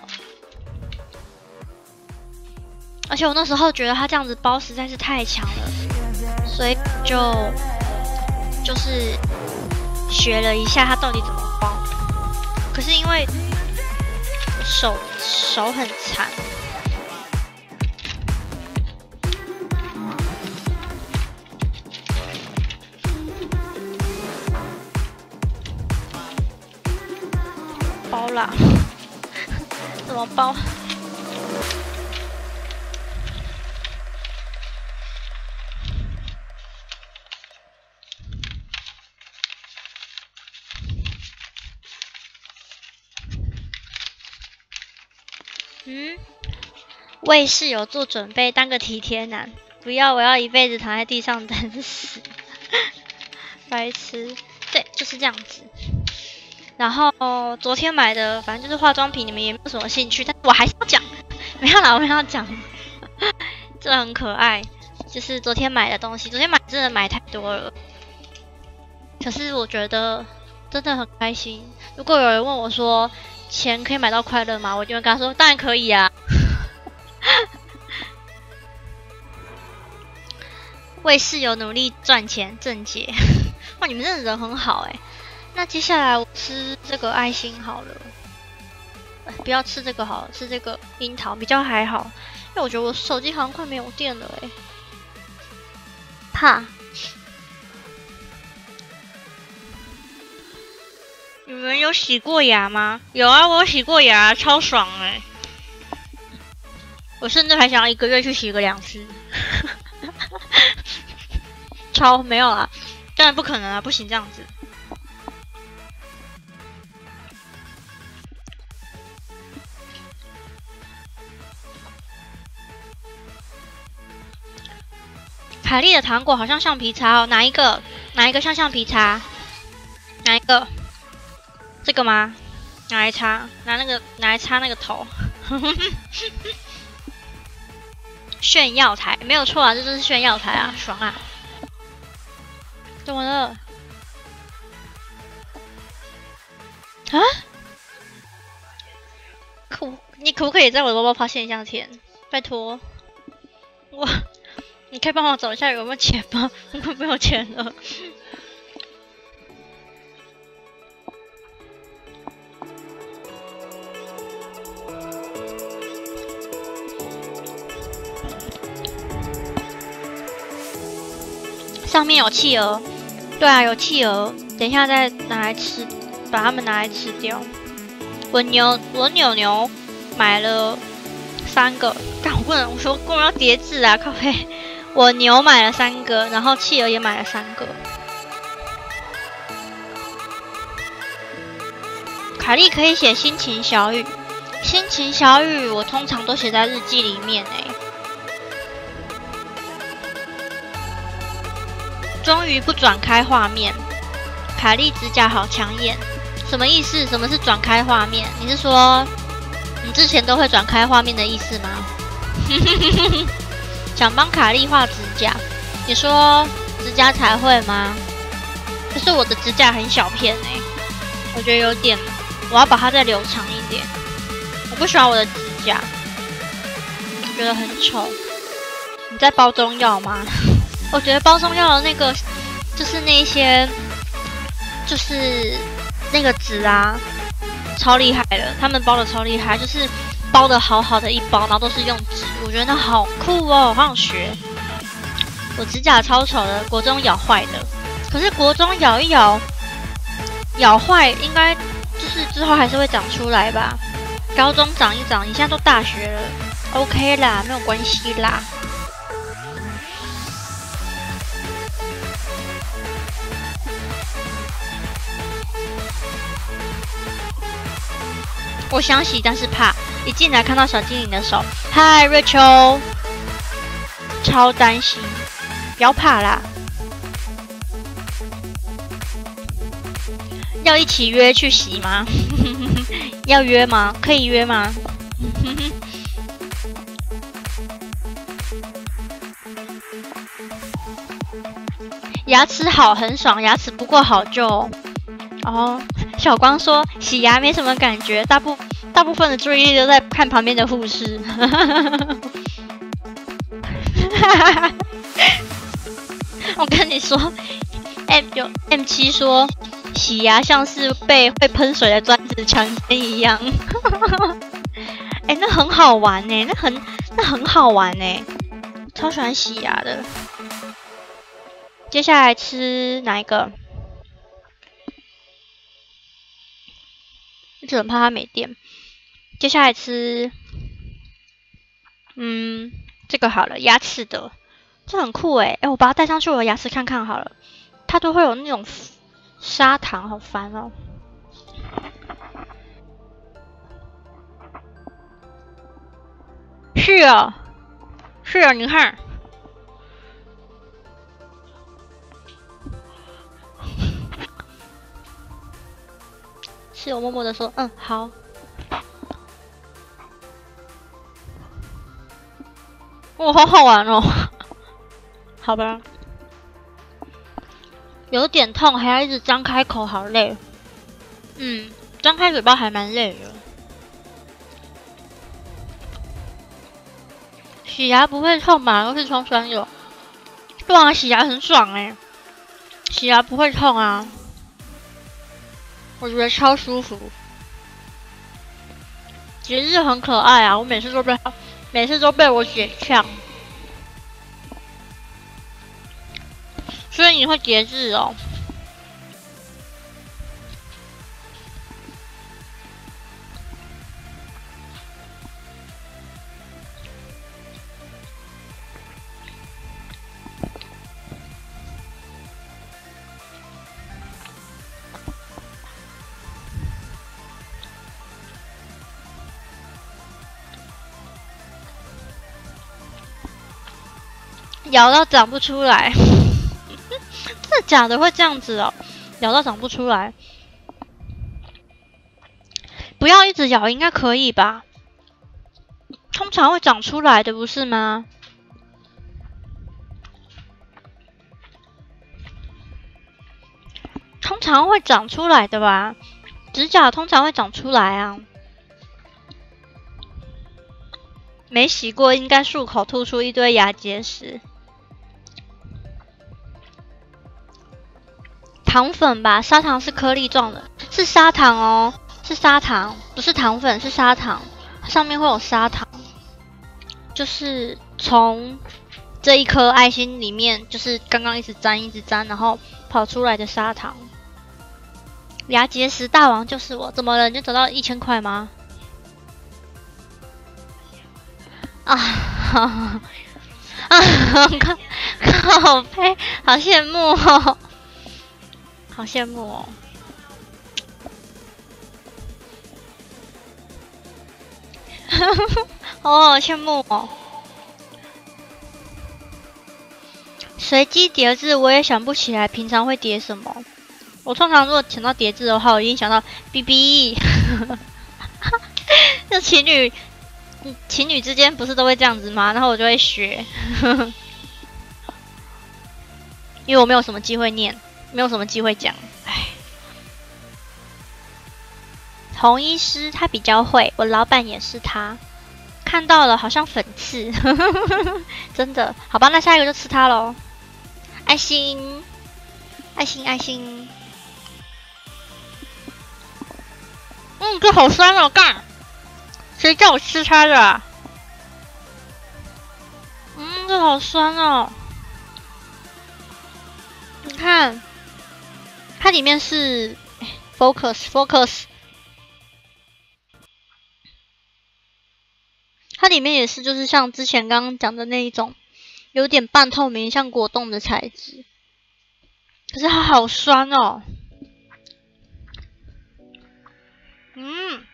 而且我那时候觉得它这样子包实在是太强了，所以就就是学了一下它到底怎么包。可是因为手手很残，包啦，怎么包？嗯，为室友做准备，当个体贴男。不要，我要一辈子躺在地上等死。白痴，对，就是这样子。然后昨天买的，反正就是化妆品，你们也没有什么兴趣，但我还是要讲。没有啦，我没有要讲。这很可爱，就是昨天买的东西。昨天买真的买太多了，可是我觉得真的很开心。如果有人问我说，钱可以买到快乐吗？我就会跟他说，当然可以啊。为室友努力赚钱挣钱。哇，你们真的人很好哎、欸。那接下来我吃这个爱心好了，呃、不要吃这个好了，吃这个樱桃比较还好，因为我觉得我手机好像快没有电了哎、欸。怕。你们有洗过牙吗？有啊，我有洗过牙，超爽哎、欸！我甚至还想要一个月去洗个两次，超没有啦，当然不可能啊，不行这样子。凯莉的糖果好像橡皮擦哦，哪一个？哪一个像橡皮擦？哪一个？这个吗？拿来擦，拿那个拿来擦那个头。炫耀台没有错啊，这就是炫耀台啊，爽啊！怎么了？啊？可你可不可以在我的包包发现一下天？拜托，我，你可以帮我找一下有没有钱吗？我没有钱了。上面有企鹅，对啊，有企鹅。等一下再拿来吃，把它们拿来吃掉。我牛，我牛牛买了三个，但我不能，我说根本要叠字啊，靠背。我牛买了三个，然后企鹅也买了三个。凯莉可以写心情小语，心情小语我通常都写在日记里面诶、欸。终于不转开画面，凯莉指甲好抢眼，什么意思？什么是转开画面？你是说你之前都会转开画面的意思吗？想帮凯莉画指甲，你说指甲才会吗？可是我的指甲很小片哎、欸，我觉得有点，我要把它再留长一点。我不喜欢我的指甲，觉得很丑。你在包中药吗？我觉得包中药的那个，就是那些，就是那个纸啊，超厉害的。他们包的超厉害，就是包的好好的一包，然后都是用纸，我觉得那好酷哦，好想学。我指甲超丑的，国中咬坏的。可是国中咬一咬，咬坏应该就是之后还是会长出来吧。高中长一长，你现在都大学了 ，OK 啦，没有关系啦。我想洗，但是怕一进来看到小精灵的手。嗨，瑞秋，超担心，不要怕啦。要一起约去洗吗？要约吗？可以约吗？牙齿好很爽，牙齿不够好就哦。小光说洗牙没什么感觉，大部大部分的注意力都在看旁边的护士。我跟你说 ，M 有 M 七说洗牙像是被会喷水的钻子强奸一样。哎、欸，那很好玩呢、欸，那很那很好玩呢、欸，超喜欢洗牙的。接下来吃哪一个？一直很怕它没电。接下来吃，嗯，这个好了，牙齿的，这很酷哎、欸！哎、欸，我把它戴上去我的牙齿看看好了，它都会有那种砂糖，好烦哦。是啊，是啊，你看。室友默默的说：“嗯，好。”哇、哦，好好玩哦！好吧，有点痛，还要一直张开口，好累。嗯，张开嘴巴还蛮累的。洗牙不会痛吧？又是冲酸油。对啊，洗牙很爽哎、欸，洗牙不会痛啊。我觉得超舒服，节日很可爱啊！我每次都被每次都被我姐呛，所以你会节日哦。咬到长不出来，真的假的会这样子哦？咬到长不出来，不要一直咬，应该可以吧？通常会长出来的，不是吗？通常会长出来的吧？指甲通常会长出来啊。没洗过，应该漱口吐出一堆牙结石。糖粉吧，砂糖是颗粒状的，是砂糖哦，是砂糖，不是糖粉，是砂糖，上面会有砂糖，就是从这一颗爱心里面，就是刚刚一直沾一直沾，然后跑出来的砂糖。牙结石大王就是我，怎么了？你就找到一千块吗？啊，啊，靠靠背，好羡慕哦。好羡慕哦！哦，好羡慕哦！随机叠字我也想不起来，平常会叠什么？我通常如果想到叠字的话，我一定想到 B B。就情侣，情侣之间不是都会这样子吗？然后我就会学，因为我没有什么机会念。没有什么机会讲，唉。红医师他比较会，我老板也是他，看到了好像粉刺，真的。好吧，那下一个就吃它喽。爱心，爱心，爱心。嗯，这好酸哦，干！谁叫我吃它的、啊？嗯，这好酸哦。你看。它里面是 focus focus 它里面也是就是像之前刚刚讲的那一种，有点半透明像果冻的材质，可是它好酸哦。嗯，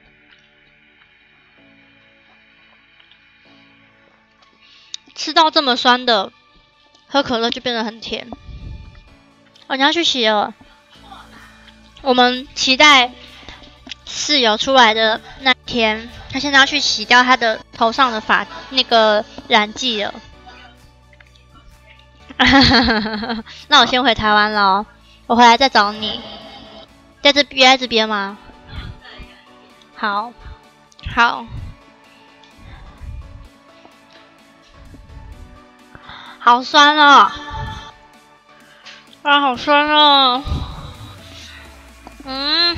吃到这么酸的，喝可乐就变得很甜。哦，你要去洗了。我们期待室友出来的那天，他现在要去洗掉他的头上的发那个染剂了。那我先回台湾了，我回来再找你。在这约在这边吗？好，好，好酸哦！啊，好酸哦！嗯，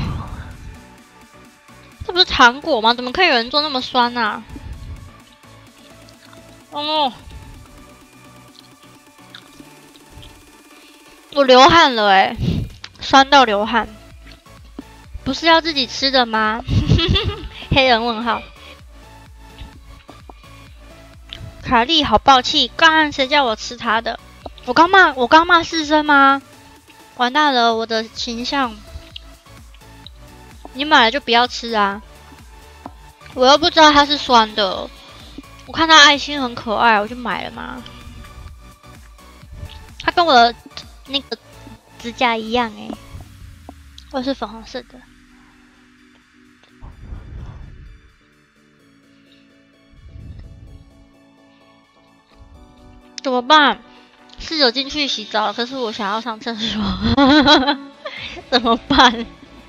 这不是糖果吗？怎么可以有人做那么酸啊？哦，我流汗了哎，酸到流汗。不是要自己吃的吗？黑人问号。卡莉好暴气，干谁叫我吃他的？我刚骂我刚骂四声吗？完蛋了，我的形象。你买了就不要吃啊！我又不知道它是酸的，我看它爱心很可爱，我就买了嘛。它跟我的那个指甲一样哎、欸，我是粉红色的。怎么办？室友进去洗澡了，可是我想要上厕所，怎么办？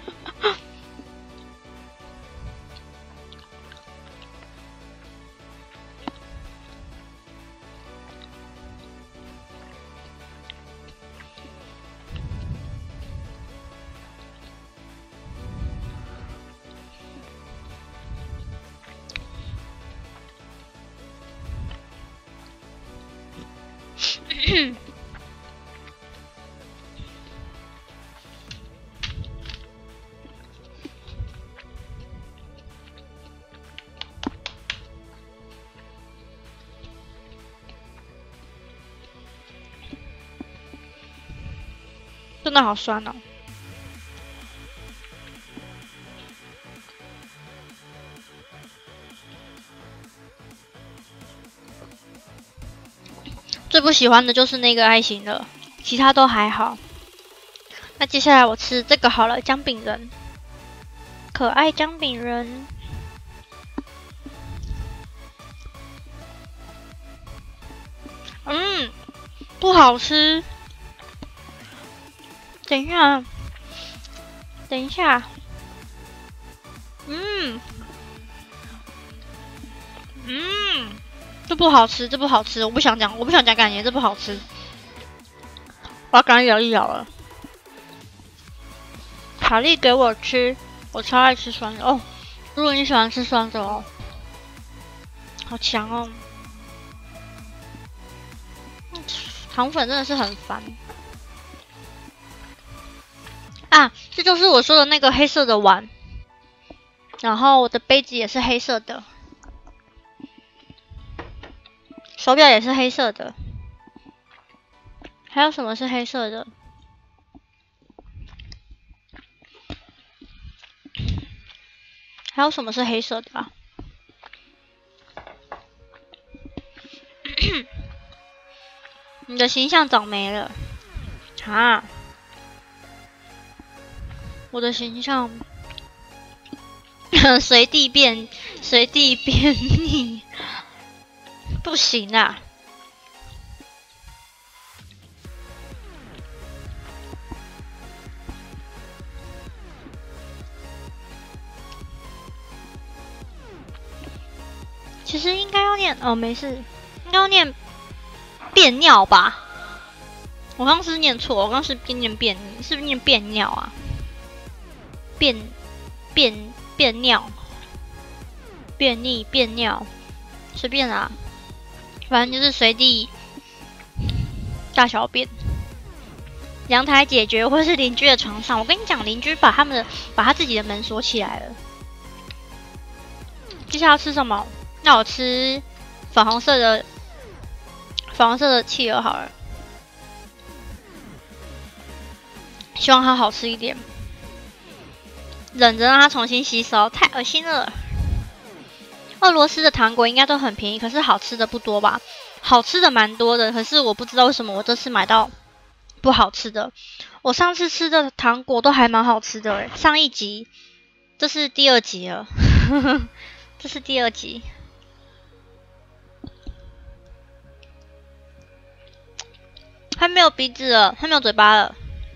真的好酸哦！最不喜欢的就是那个爱心了，其他都还好。那接下来我吃这个好了，姜饼人，可爱姜饼人。嗯，不好吃。等一下，等一下。嗯，嗯。这不好吃，这不好吃，我不想讲，我不想讲感言，这不好吃。我要赶紧咬一咬了。卡莉给我吃，我超爱吃酸的哦。如果你喜欢吃酸的哦，好强哦。糖粉真的是很烦啊！这就是我说的那个黑色的碗，然后我的杯子也是黑色的。手表也是黑色的，还有什么是黑色的？还有什么是黑色的啊？你的形象长没了啊！我的形象随地变，随地变腻。不行啊！其实应该要念哦，没事，应该要念变尿吧？我刚刚是念错，我刚刚是念变，是不是念变尿啊？变变变尿，变腻变尿，随便啦。反正就是随地大小便，阳台解决，或是邻居的床上。我跟你讲，邻居把他们的把他自己的门锁起来了。接下来要吃什么？那那我吃粉红色的粉红色的企鹅好了，希望它好吃一点。忍着让它重新吸收，太恶心了。俄罗斯的糖果应该都很便宜，可是好吃的不多吧？好吃的蛮多的，可是我不知道为什么我这次买到不好吃的。我上次吃的糖果都还蛮好吃的诶，上一集，这是第二集了，这是第二集。它没有鼻子了，它没有嘴巴了。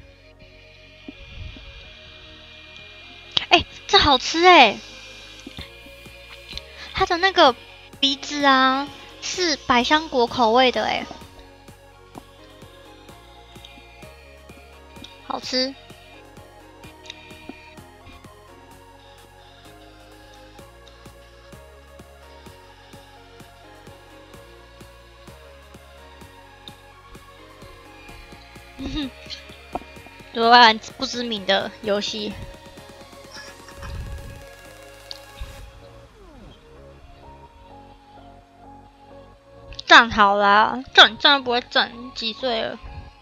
哎、欸，这好吃哎、欸！它的那个鼻子啊，是百香果口味的哎、欸，好吃。嗯哼，我玩不知名的游戏。站好啦，站站不会站，几岁了？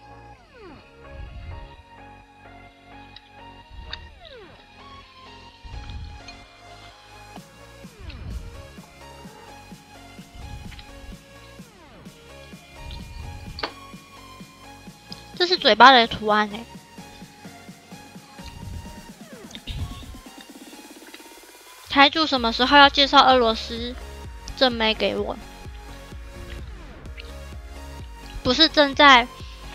这是嘴巴的图案欸。台主什么时候要介绍俄罗斯正妹给我？不是正在，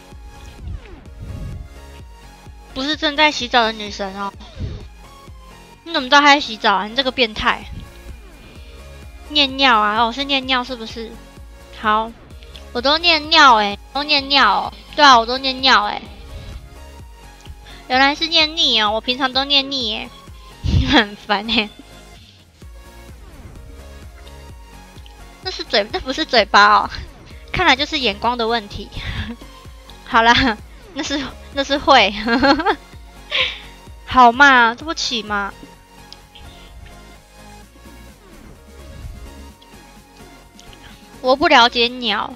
不是正在洗澡的女神哦。你怎么知道她在洗澡啊？你这个变态！念尿啊！哦，是念尿是不是？好，我都念尿哎、欸，都念尿哦。对啊，我都念尿哎、欸。原来是念腻哦，我平常都念腻哎、欸，很烦哎、欸。那是嘴，那不是嘴巴哦。看来就是眼光的问题。好啦，那是那是会，好嘛，对不起嘛。我不了解鸟，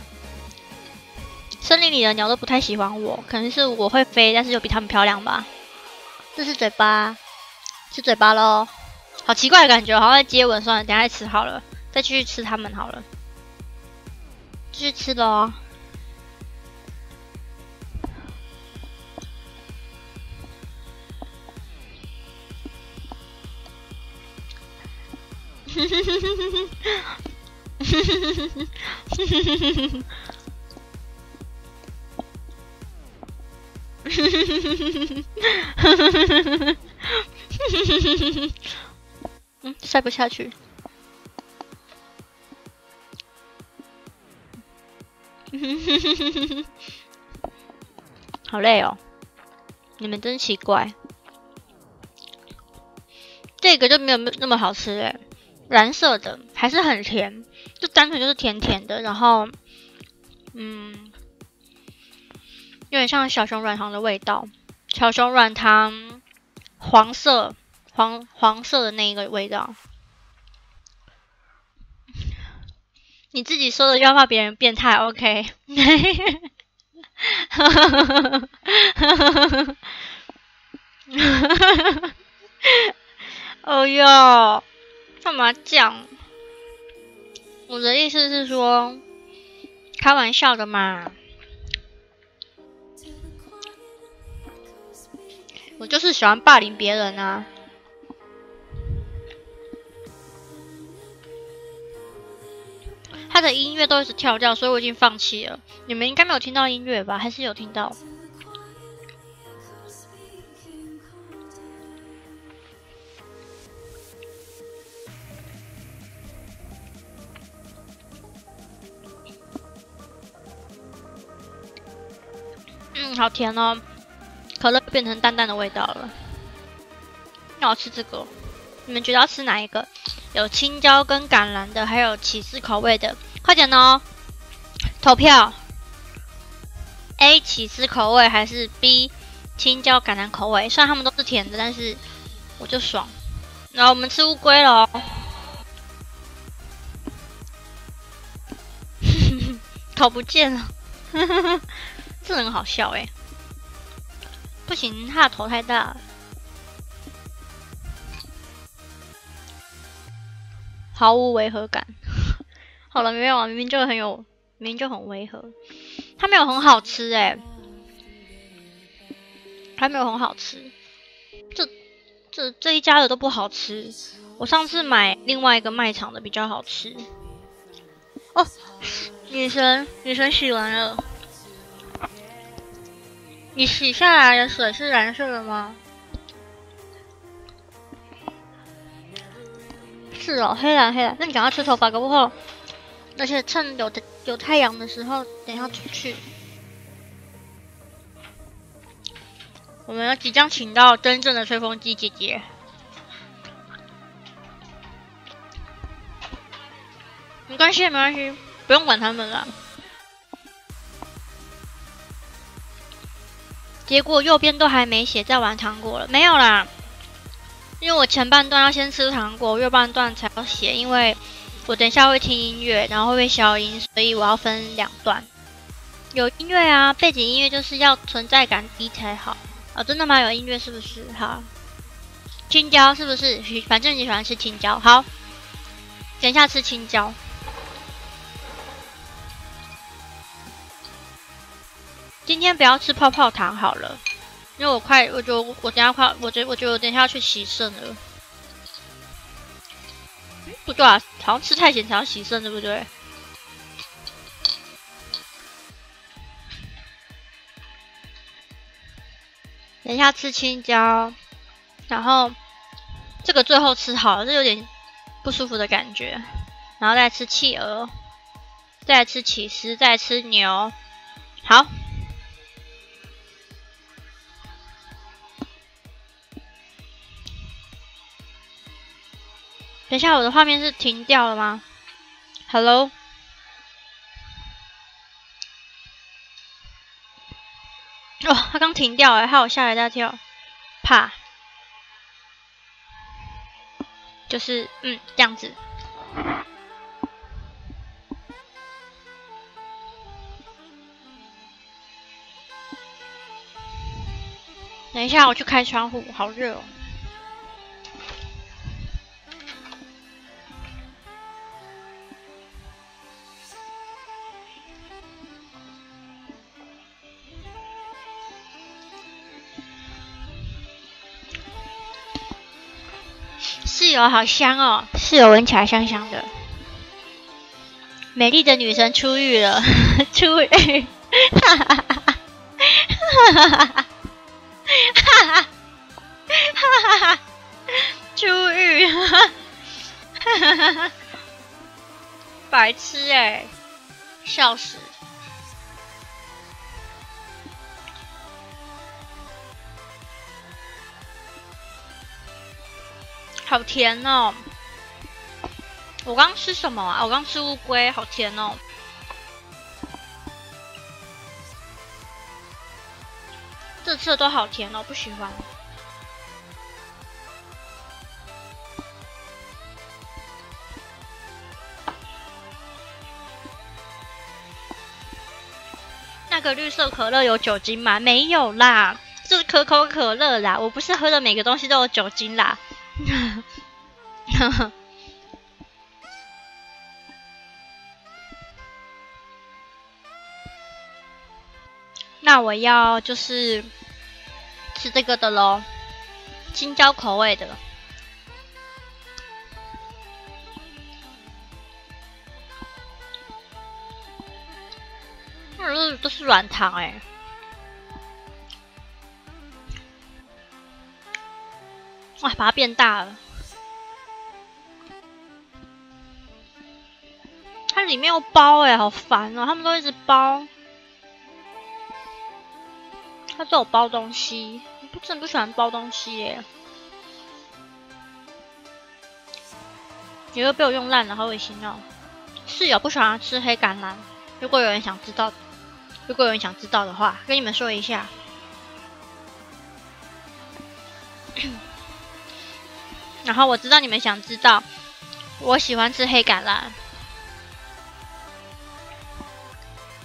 森林里的鸟都不太喜欢我，可能是我会飞，但是又比它们漂亮吧。这是嘴巴，是嘴巴咯。好奇怪的感觉，好像在接吻。算了，等一下再吃好了，再继续吃它们好了。继续吃咯。嗯，塞不下去。好累哦，你们真奇怪。这个就没有那么好吃诶，蓝色的还是很甜，就单纯就是甜甜的，然后，嗯，有点像小熊软糖的味道。小熊软糖黄色黄黄色的那一个味道。你自己说的要怕别人变态 ，OK？ 哦哟，干嘛这样？我的意思是说，开玩笑的嘛。我就是喜欢霸凌别人啊。他的音乐都一直跳掉，所以我已经放弃了。你们应该没有听到音乐吧？还是有听到？嗯，好甜哦，可乐变成淡淡的味道了。那我吃这个，你们觉得要吃哪一个？有青椒跟橄榄的，还有起司口味的，快点哦！投票 ，A 起司口味还是 B 青椒橄榄口味？虽然它们都是甜的，但是我就爽。然后我们吃乌龟了哦。 头不见了，这很好笑哎、欸。不行，他的头太大了，毫无违和感。好了，没有啊，明明就很有，明明就很违和。它没有很好吃哎、欸，还没有很好吃。这这这一家的都不好吃。我上次买另外一个卖场的比较好吃。哦，女神，女神洗完了。你洗下来的水是蓝色的吗？是哦，黑蓝黑蓝。那你赶快吹头发，搞不好，而且趁有有太阳的时候，等一下出去。我们要即将请到真正的吹风机姐姐。没关系，没关系，不用管他们了。结果右边都还没写，在玩糖果了，没有啦。因为我前半段要先吃糖果，右半段才要写，因为我等一下会听音乐，然后会消音，所以我要分两段。有音乐啊，背景音乐就是要存在感低才好。哦，真的吗？有音乐是不是？好，青椒是不是？反正你喜欢吃青椒，好，等一下吃青椒。今天不要吃泡泡糖好了，因为我快，我觉得我等下快，我觉得我觉得我等一下要去洗肾了。不对啊，好像吃太咸才要洗肾，对不对？等一下吃青椒，然后这个最后吃好了，这有点不舒服的感觉。然后再吃企鹅，再吃起司，再吃牛。好。等一下，我的画面是停掉了吗 ？Hello， 哦，它刚停掉哎，害我吓了一大跳，怕，就是嗯这样子。等一下，我去开窗户，好热哦。室友好香哦，室友闻起来香香的。美丽的女神出狱了，出狱，哈哈哈哈哈哈哈哈哈哈，出狱，哈哈哈哈，白痴哎，笑死！好甜哦！我刚吃什么啊？我刚吃乌龟，好甜哦！这吃的都好甜哦，不喜欢。那个绿色可乐有酒精吗？没有啦，这是可口可乐啦。我不是喝的每个东西都有酒精啦。那我要就是吃这个的咯，青椒口味的。嗯，都是软糖哎、欸。哇，把它变大了。它里面有包哎、欸，好烦哦！他们都一直包。他都有包东西，我真的不喜欢包东西耶。你会被我用烂了，好恶心哦！室友不喜欢吃黑橄榄，如果有人想知道，如果有人想知道的话，跟你们说一下。然后我知道你们想知道，我喜欢吃黑橄榄。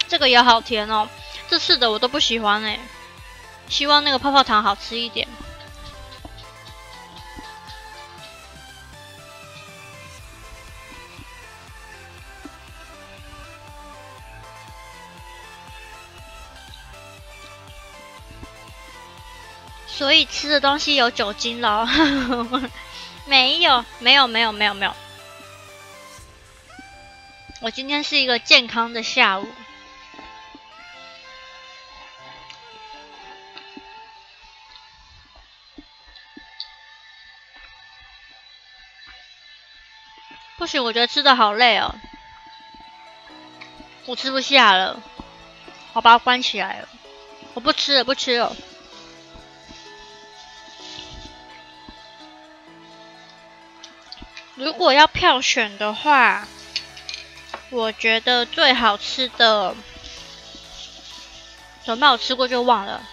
这个也好甜哦，这次的我都不喜欢哎、欸。希望那个泡泡糖好吃一点。所以吃的东西有酒精了？没有，没有，没有，没有，没有。我今天是一个健康的下午。不行，我觉得吃的好累哦，我吃不下了，我把它关起来了，我不吃了，不吃了。如果要票选的话，我觉得最好吃的，怎么我吃过就忘了。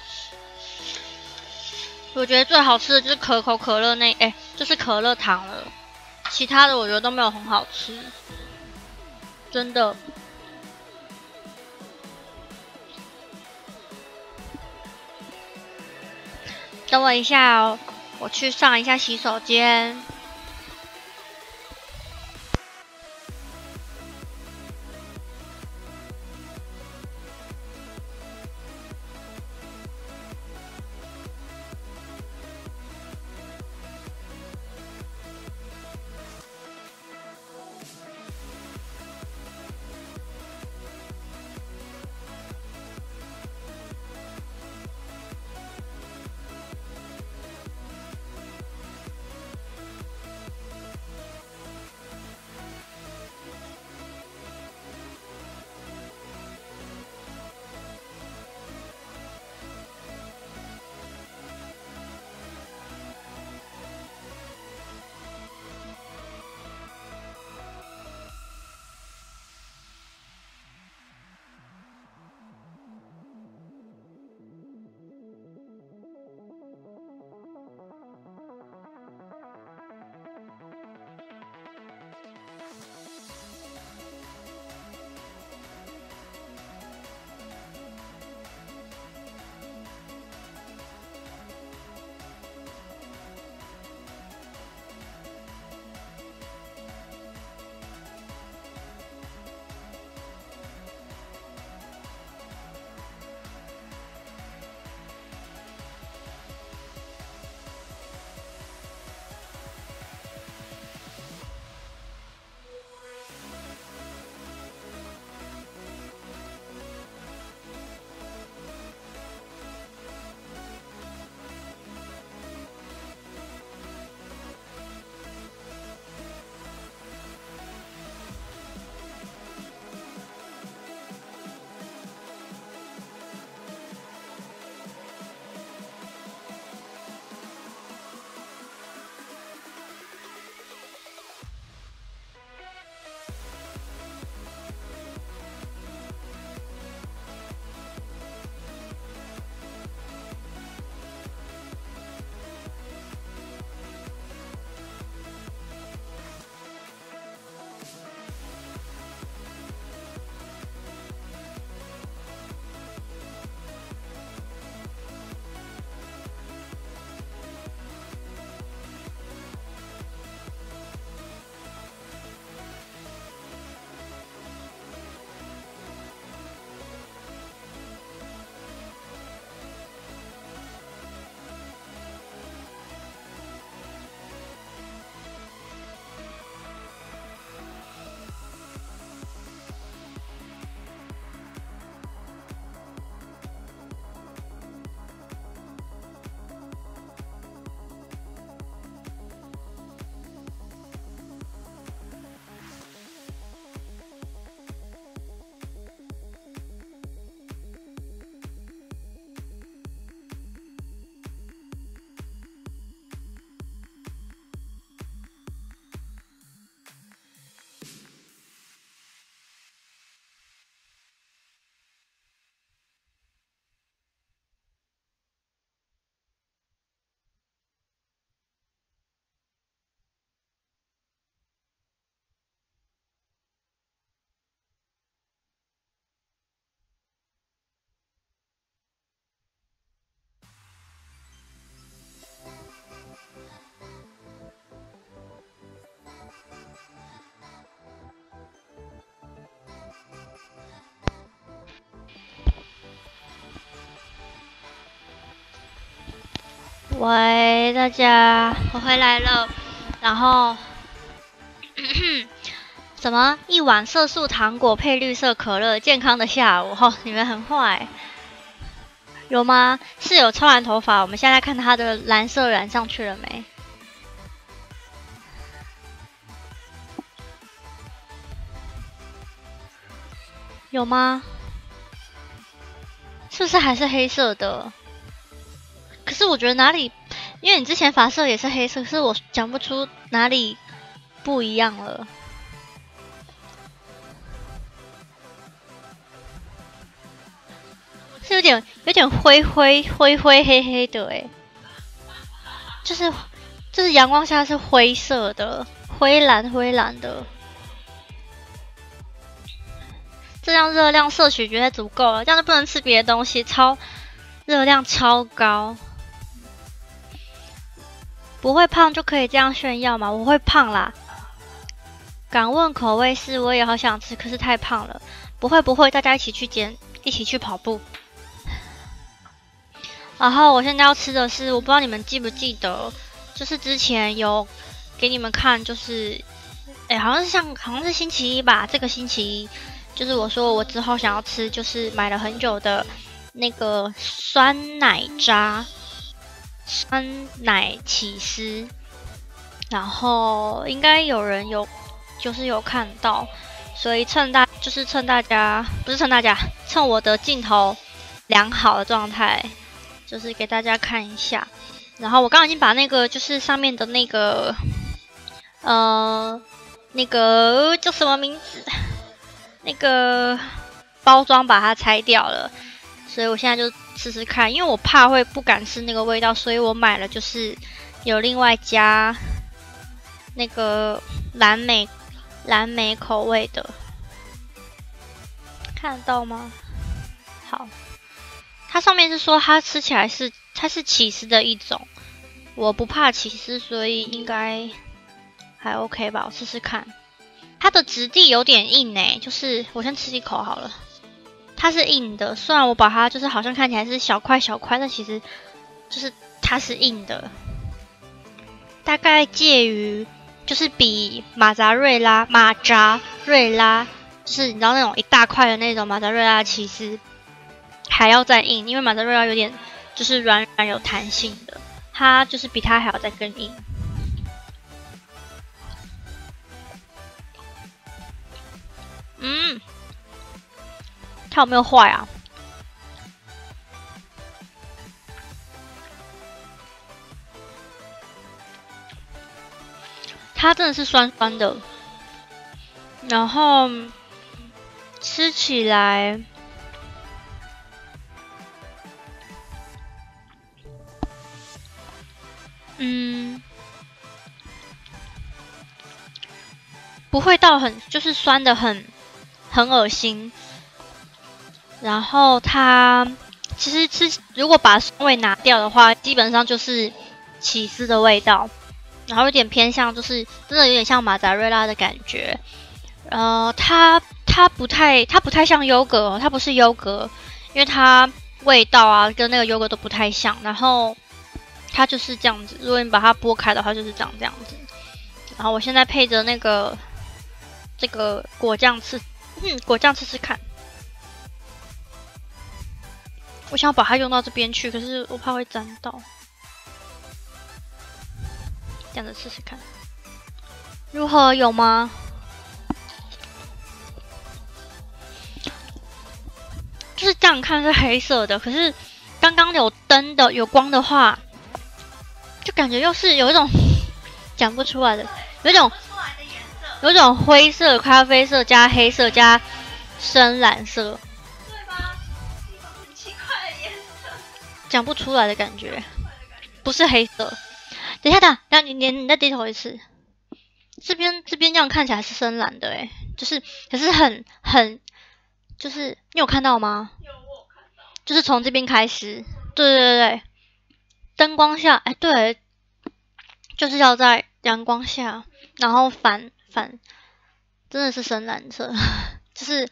我觉得最好吃的就是可口可乐那，哎、欸，就是可乐糖了。其他的我觉得都没有很好吃，真的。等我一下哦，我去上一下洗手间。 喂，大家，我回来了。然后，什么一碗色素糖果配绿色可乐，健康的下午。哦，你们很坏，有吗？室友抽完头发，我们现在看他的蓝色染上去了没？有吗？是不是还是黑色的？可是我觉得哪里，因为你之前发色也是黑色，可是我讲不出哪里不一样了。是有点有点灰灰灰灰黑黑的哎，就是就是阳光下是灰色的，灰蓝灰蓝的。这样热量摄取绝对足够了，这样就不能吃别的东西，超热量超高。不会胖就可以这样炫耀吗？我会胖啦。敢问口味是，我也好想吃，可是太胖了。不会不会，大家一起去减，一起去跑步。然后我现在要吃的是，我不知道你们记不记得，就是之前有给你们看，就是，哎，好像是像好像是星期一吧，这个星期一。就是我说我之后想要吃，就是买了很久的那个酸奶渣、酸奶起司，然后应该有人有就是有看到，所以趁大就是趁大家不是趁大家趁我的镜头良好的状态，就是给大家看一下。然后我刚刚已经把那个就是上面的那个呃那个叫什么名字？那个包装把它拆掉了，所以我现在就试试看，因为我怕会不敢吃那个味道，所以我买了就是有另外加那个蓝莓蓝莓口味的，看得到吗？好，它上面是说它吃起来是它是起司的一种，我不怕起司，所以应该还 OK 吧，我试试看。它的质地有点硬诶，就是我先吃一口好了。它是硬的，虽然我把它就是好像看起来是小块小块，但其实就是它是硬的，大概介于就是比马扎瑞拉马扎瑞拉，就是你知道那种一大块的那种马扎瑞拉起司还要再硬，因为马扎瑞拉有点就是软软有弹性的，它就是比它还要再更硬。嗯，它有没有坏啊？它真的是酸酸的，然后吃起来，嗯，不会到很就是酸的很很恶心。然后它其实吃如果把酸味拿掉的话，基本上就是起司的味道。然后有点偏向，就是真的有点像马扎瑞拉的感觉。呃，它它不太它不太像优格哦，它不是优格，因为它味道啊跟那个优格都不太像。然后它就是这样子，如果你把它剥开的话，就是长这样子。然后我现在配着那个这个果酱吃，嗯，果酱吃吃看。我想把它用到这边去，可是我怕会沾到。这样子试试看，如何？有吗？就是这样看是黑色的，可是刚刚有灯的、有光的话，就感觉又是有一种讲不出来的，有一种有一种灰色、咖啡色加黑色加深蓝色，对吧？一种很奇怪的颜色，讲不出来的感觉，不是黑色。等一下，等，等你你你再低头一次。这边这边这样看起来是深蓝的，诶，就是可是很很，就是你有看到吗？有，我有看到。就是从这边开始，对对对对，灯光下，哎，对，就是要在阳光下，然后反反，真的是深蓝色，就是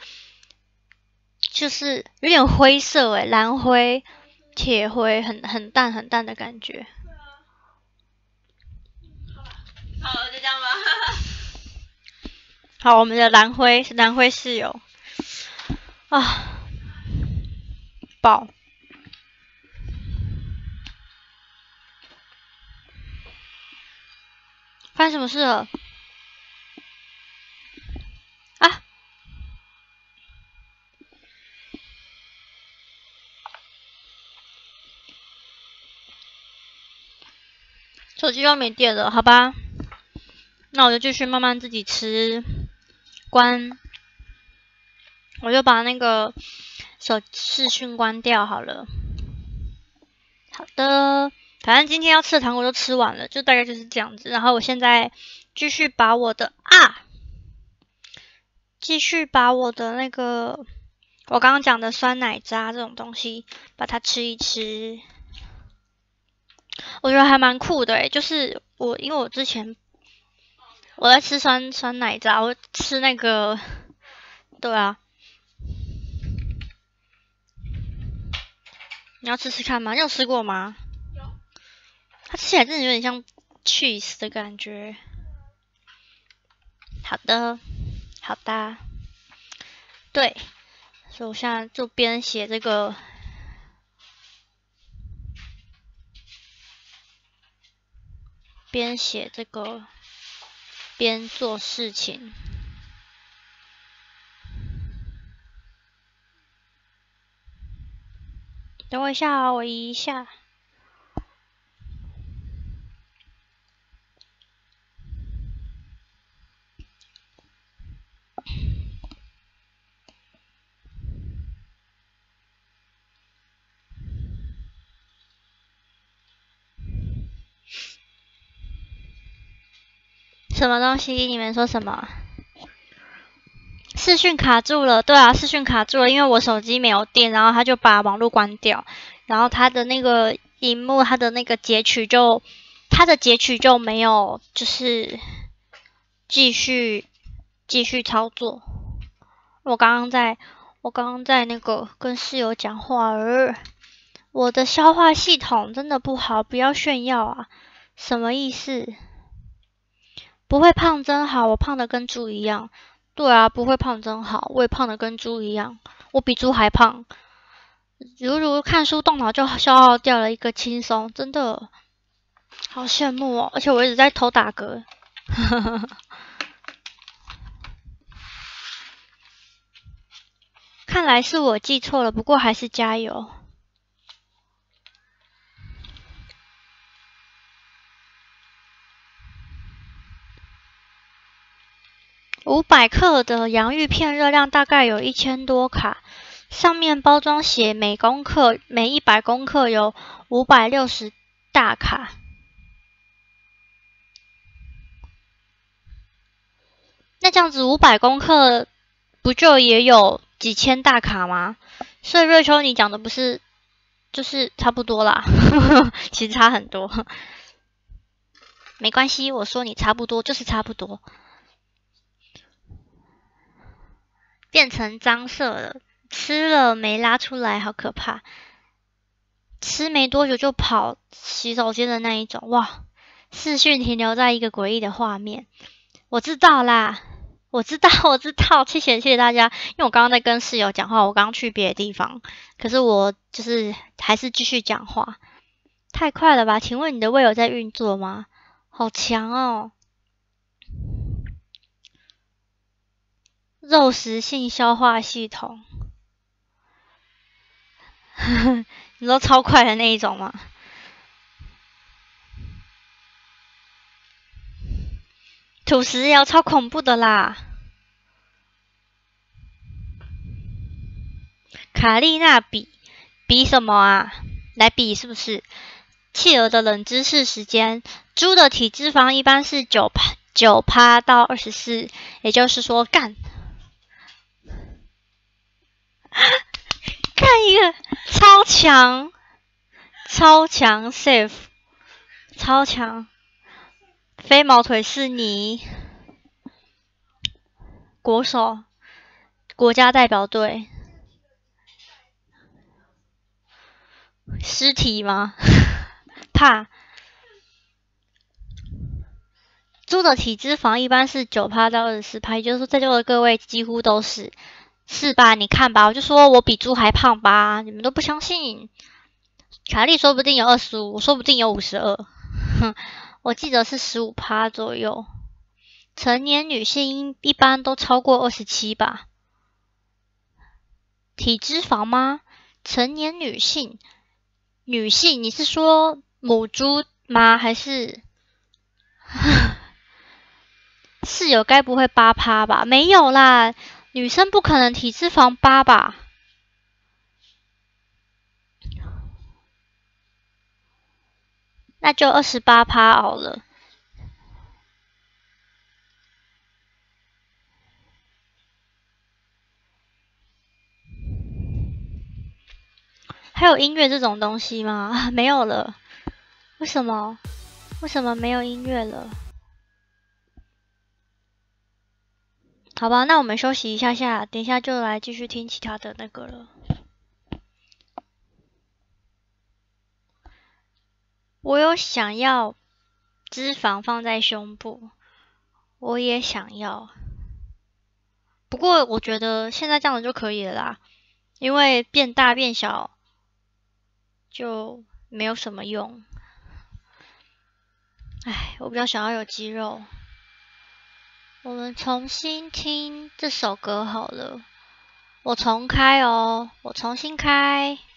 就是有点灰色，诶，蓝灰、铁灰，很很淡很淡的感觉。 好了，就这样吧。好，我们的蓝灰蓝灰室友啊，爆！发生什么事了？啊！手机又没电了，好吧？那我就继续慢慢自己吃。关，我就把那个手视讯关掉好了。好的，反正今天要吃的糖果都吃完了，就大概就是这样子。然后我现在继续把我的啊，继续把我的那个我刚刚讲的酸奶渣这种东西，把它吃一吃。我觉得还蛮酷的诶，就是我因为我之前我在吃酸酸奶渣，我吃那个，对啊，你要吃吃看吗？你有吃过吗？有。它吃起来真的有点像 cheese 的感觉。好的，好的，对，所以我现在就边写这个。边写这个，边做事情。等我一下哦，我移一下。什么东西？你们说什么？视讯卡住了，对啊，视讯卡住了，因为我手机没有电，然后他就把网络关掉，然后他的那个荧幕，他的那个截取就，他的截取就没有，就是继续继续操作。我刚刚在，我刚刚在那个跟室友讲话儿，我的消化系统真的不好，不要炫耀啊，什么意思？不会胖真好，我胖的跟猪一样。对啊，不会胖真好，我也胖的跟猪一样，我比猪还胖。如如看书动脑就消耗掉了一个轻松，真的好羡慕哦！而且我一直在偷打嗝，看来是我记错了，不过还是加油。五百克的洋芋片热量大概有一千多卡，上面包装写每公克每一百公克有五百六十大卡。那这样子五百公克不就也有几千大卡吗？所以瑞秋你讲的不是就是差不多啦，其实差很多。没关系，我说你差不多就是差不多。变成脏色了，吃了没拉出来，好可怕。吃没多久就跑洗手间的那一种，哇！视讯停留在一个诡异的画面。我知道啦，我知道，我知道，谢谢谢谢大家。因为我刚刚在跟室友讲话，我刚刚去别的地方，可是我就是还是继续讲话。太快了吧？请问你的胃有在运作吗？好强哦！肉食性消化系统，你说超快的那一种吗？吐石谣超恐怖的啦！卡丽娜比比什么啊？来比是不是？企鹅的冷知识时间：猪的体脂肪一般是九趴九趴到二十四，也就是说，干。看一个超强，超强 safe， 超强，飞毛腿是你国手，国家代表队，尸体吗？怕猪的体脂肪一般是 百分之九 到 二十四趴， 也就是说在座的各位几乎都是。是吧？你看吧，我就说我比猪还胖吧，你们都不相信。凯莉说不定有二十五，我说不定有五十二，哼，我记得是 百分之十五 左右。成年女性一般都超过二十七吧。体脂肪吗？成年女性，女性，你是说母猪吗？还是室友该不会 百分之八 吧？没有啦。女生不可能体脂肪八吧？那就 二十八趴 好了。还有音乐这种东西吗？没有了。为什么？为什么没有音乐了？好吧，那我们休息一下下，等一下就来继续听其他的那个了。我有想要脂肪放在胸部，我也想要，不过我觉得现在这样子就可以了啦，因为变大变小就没有什么用。唉，我比较想要有肌肉。我们重新听这首歌好了，我重开哦，我重新开。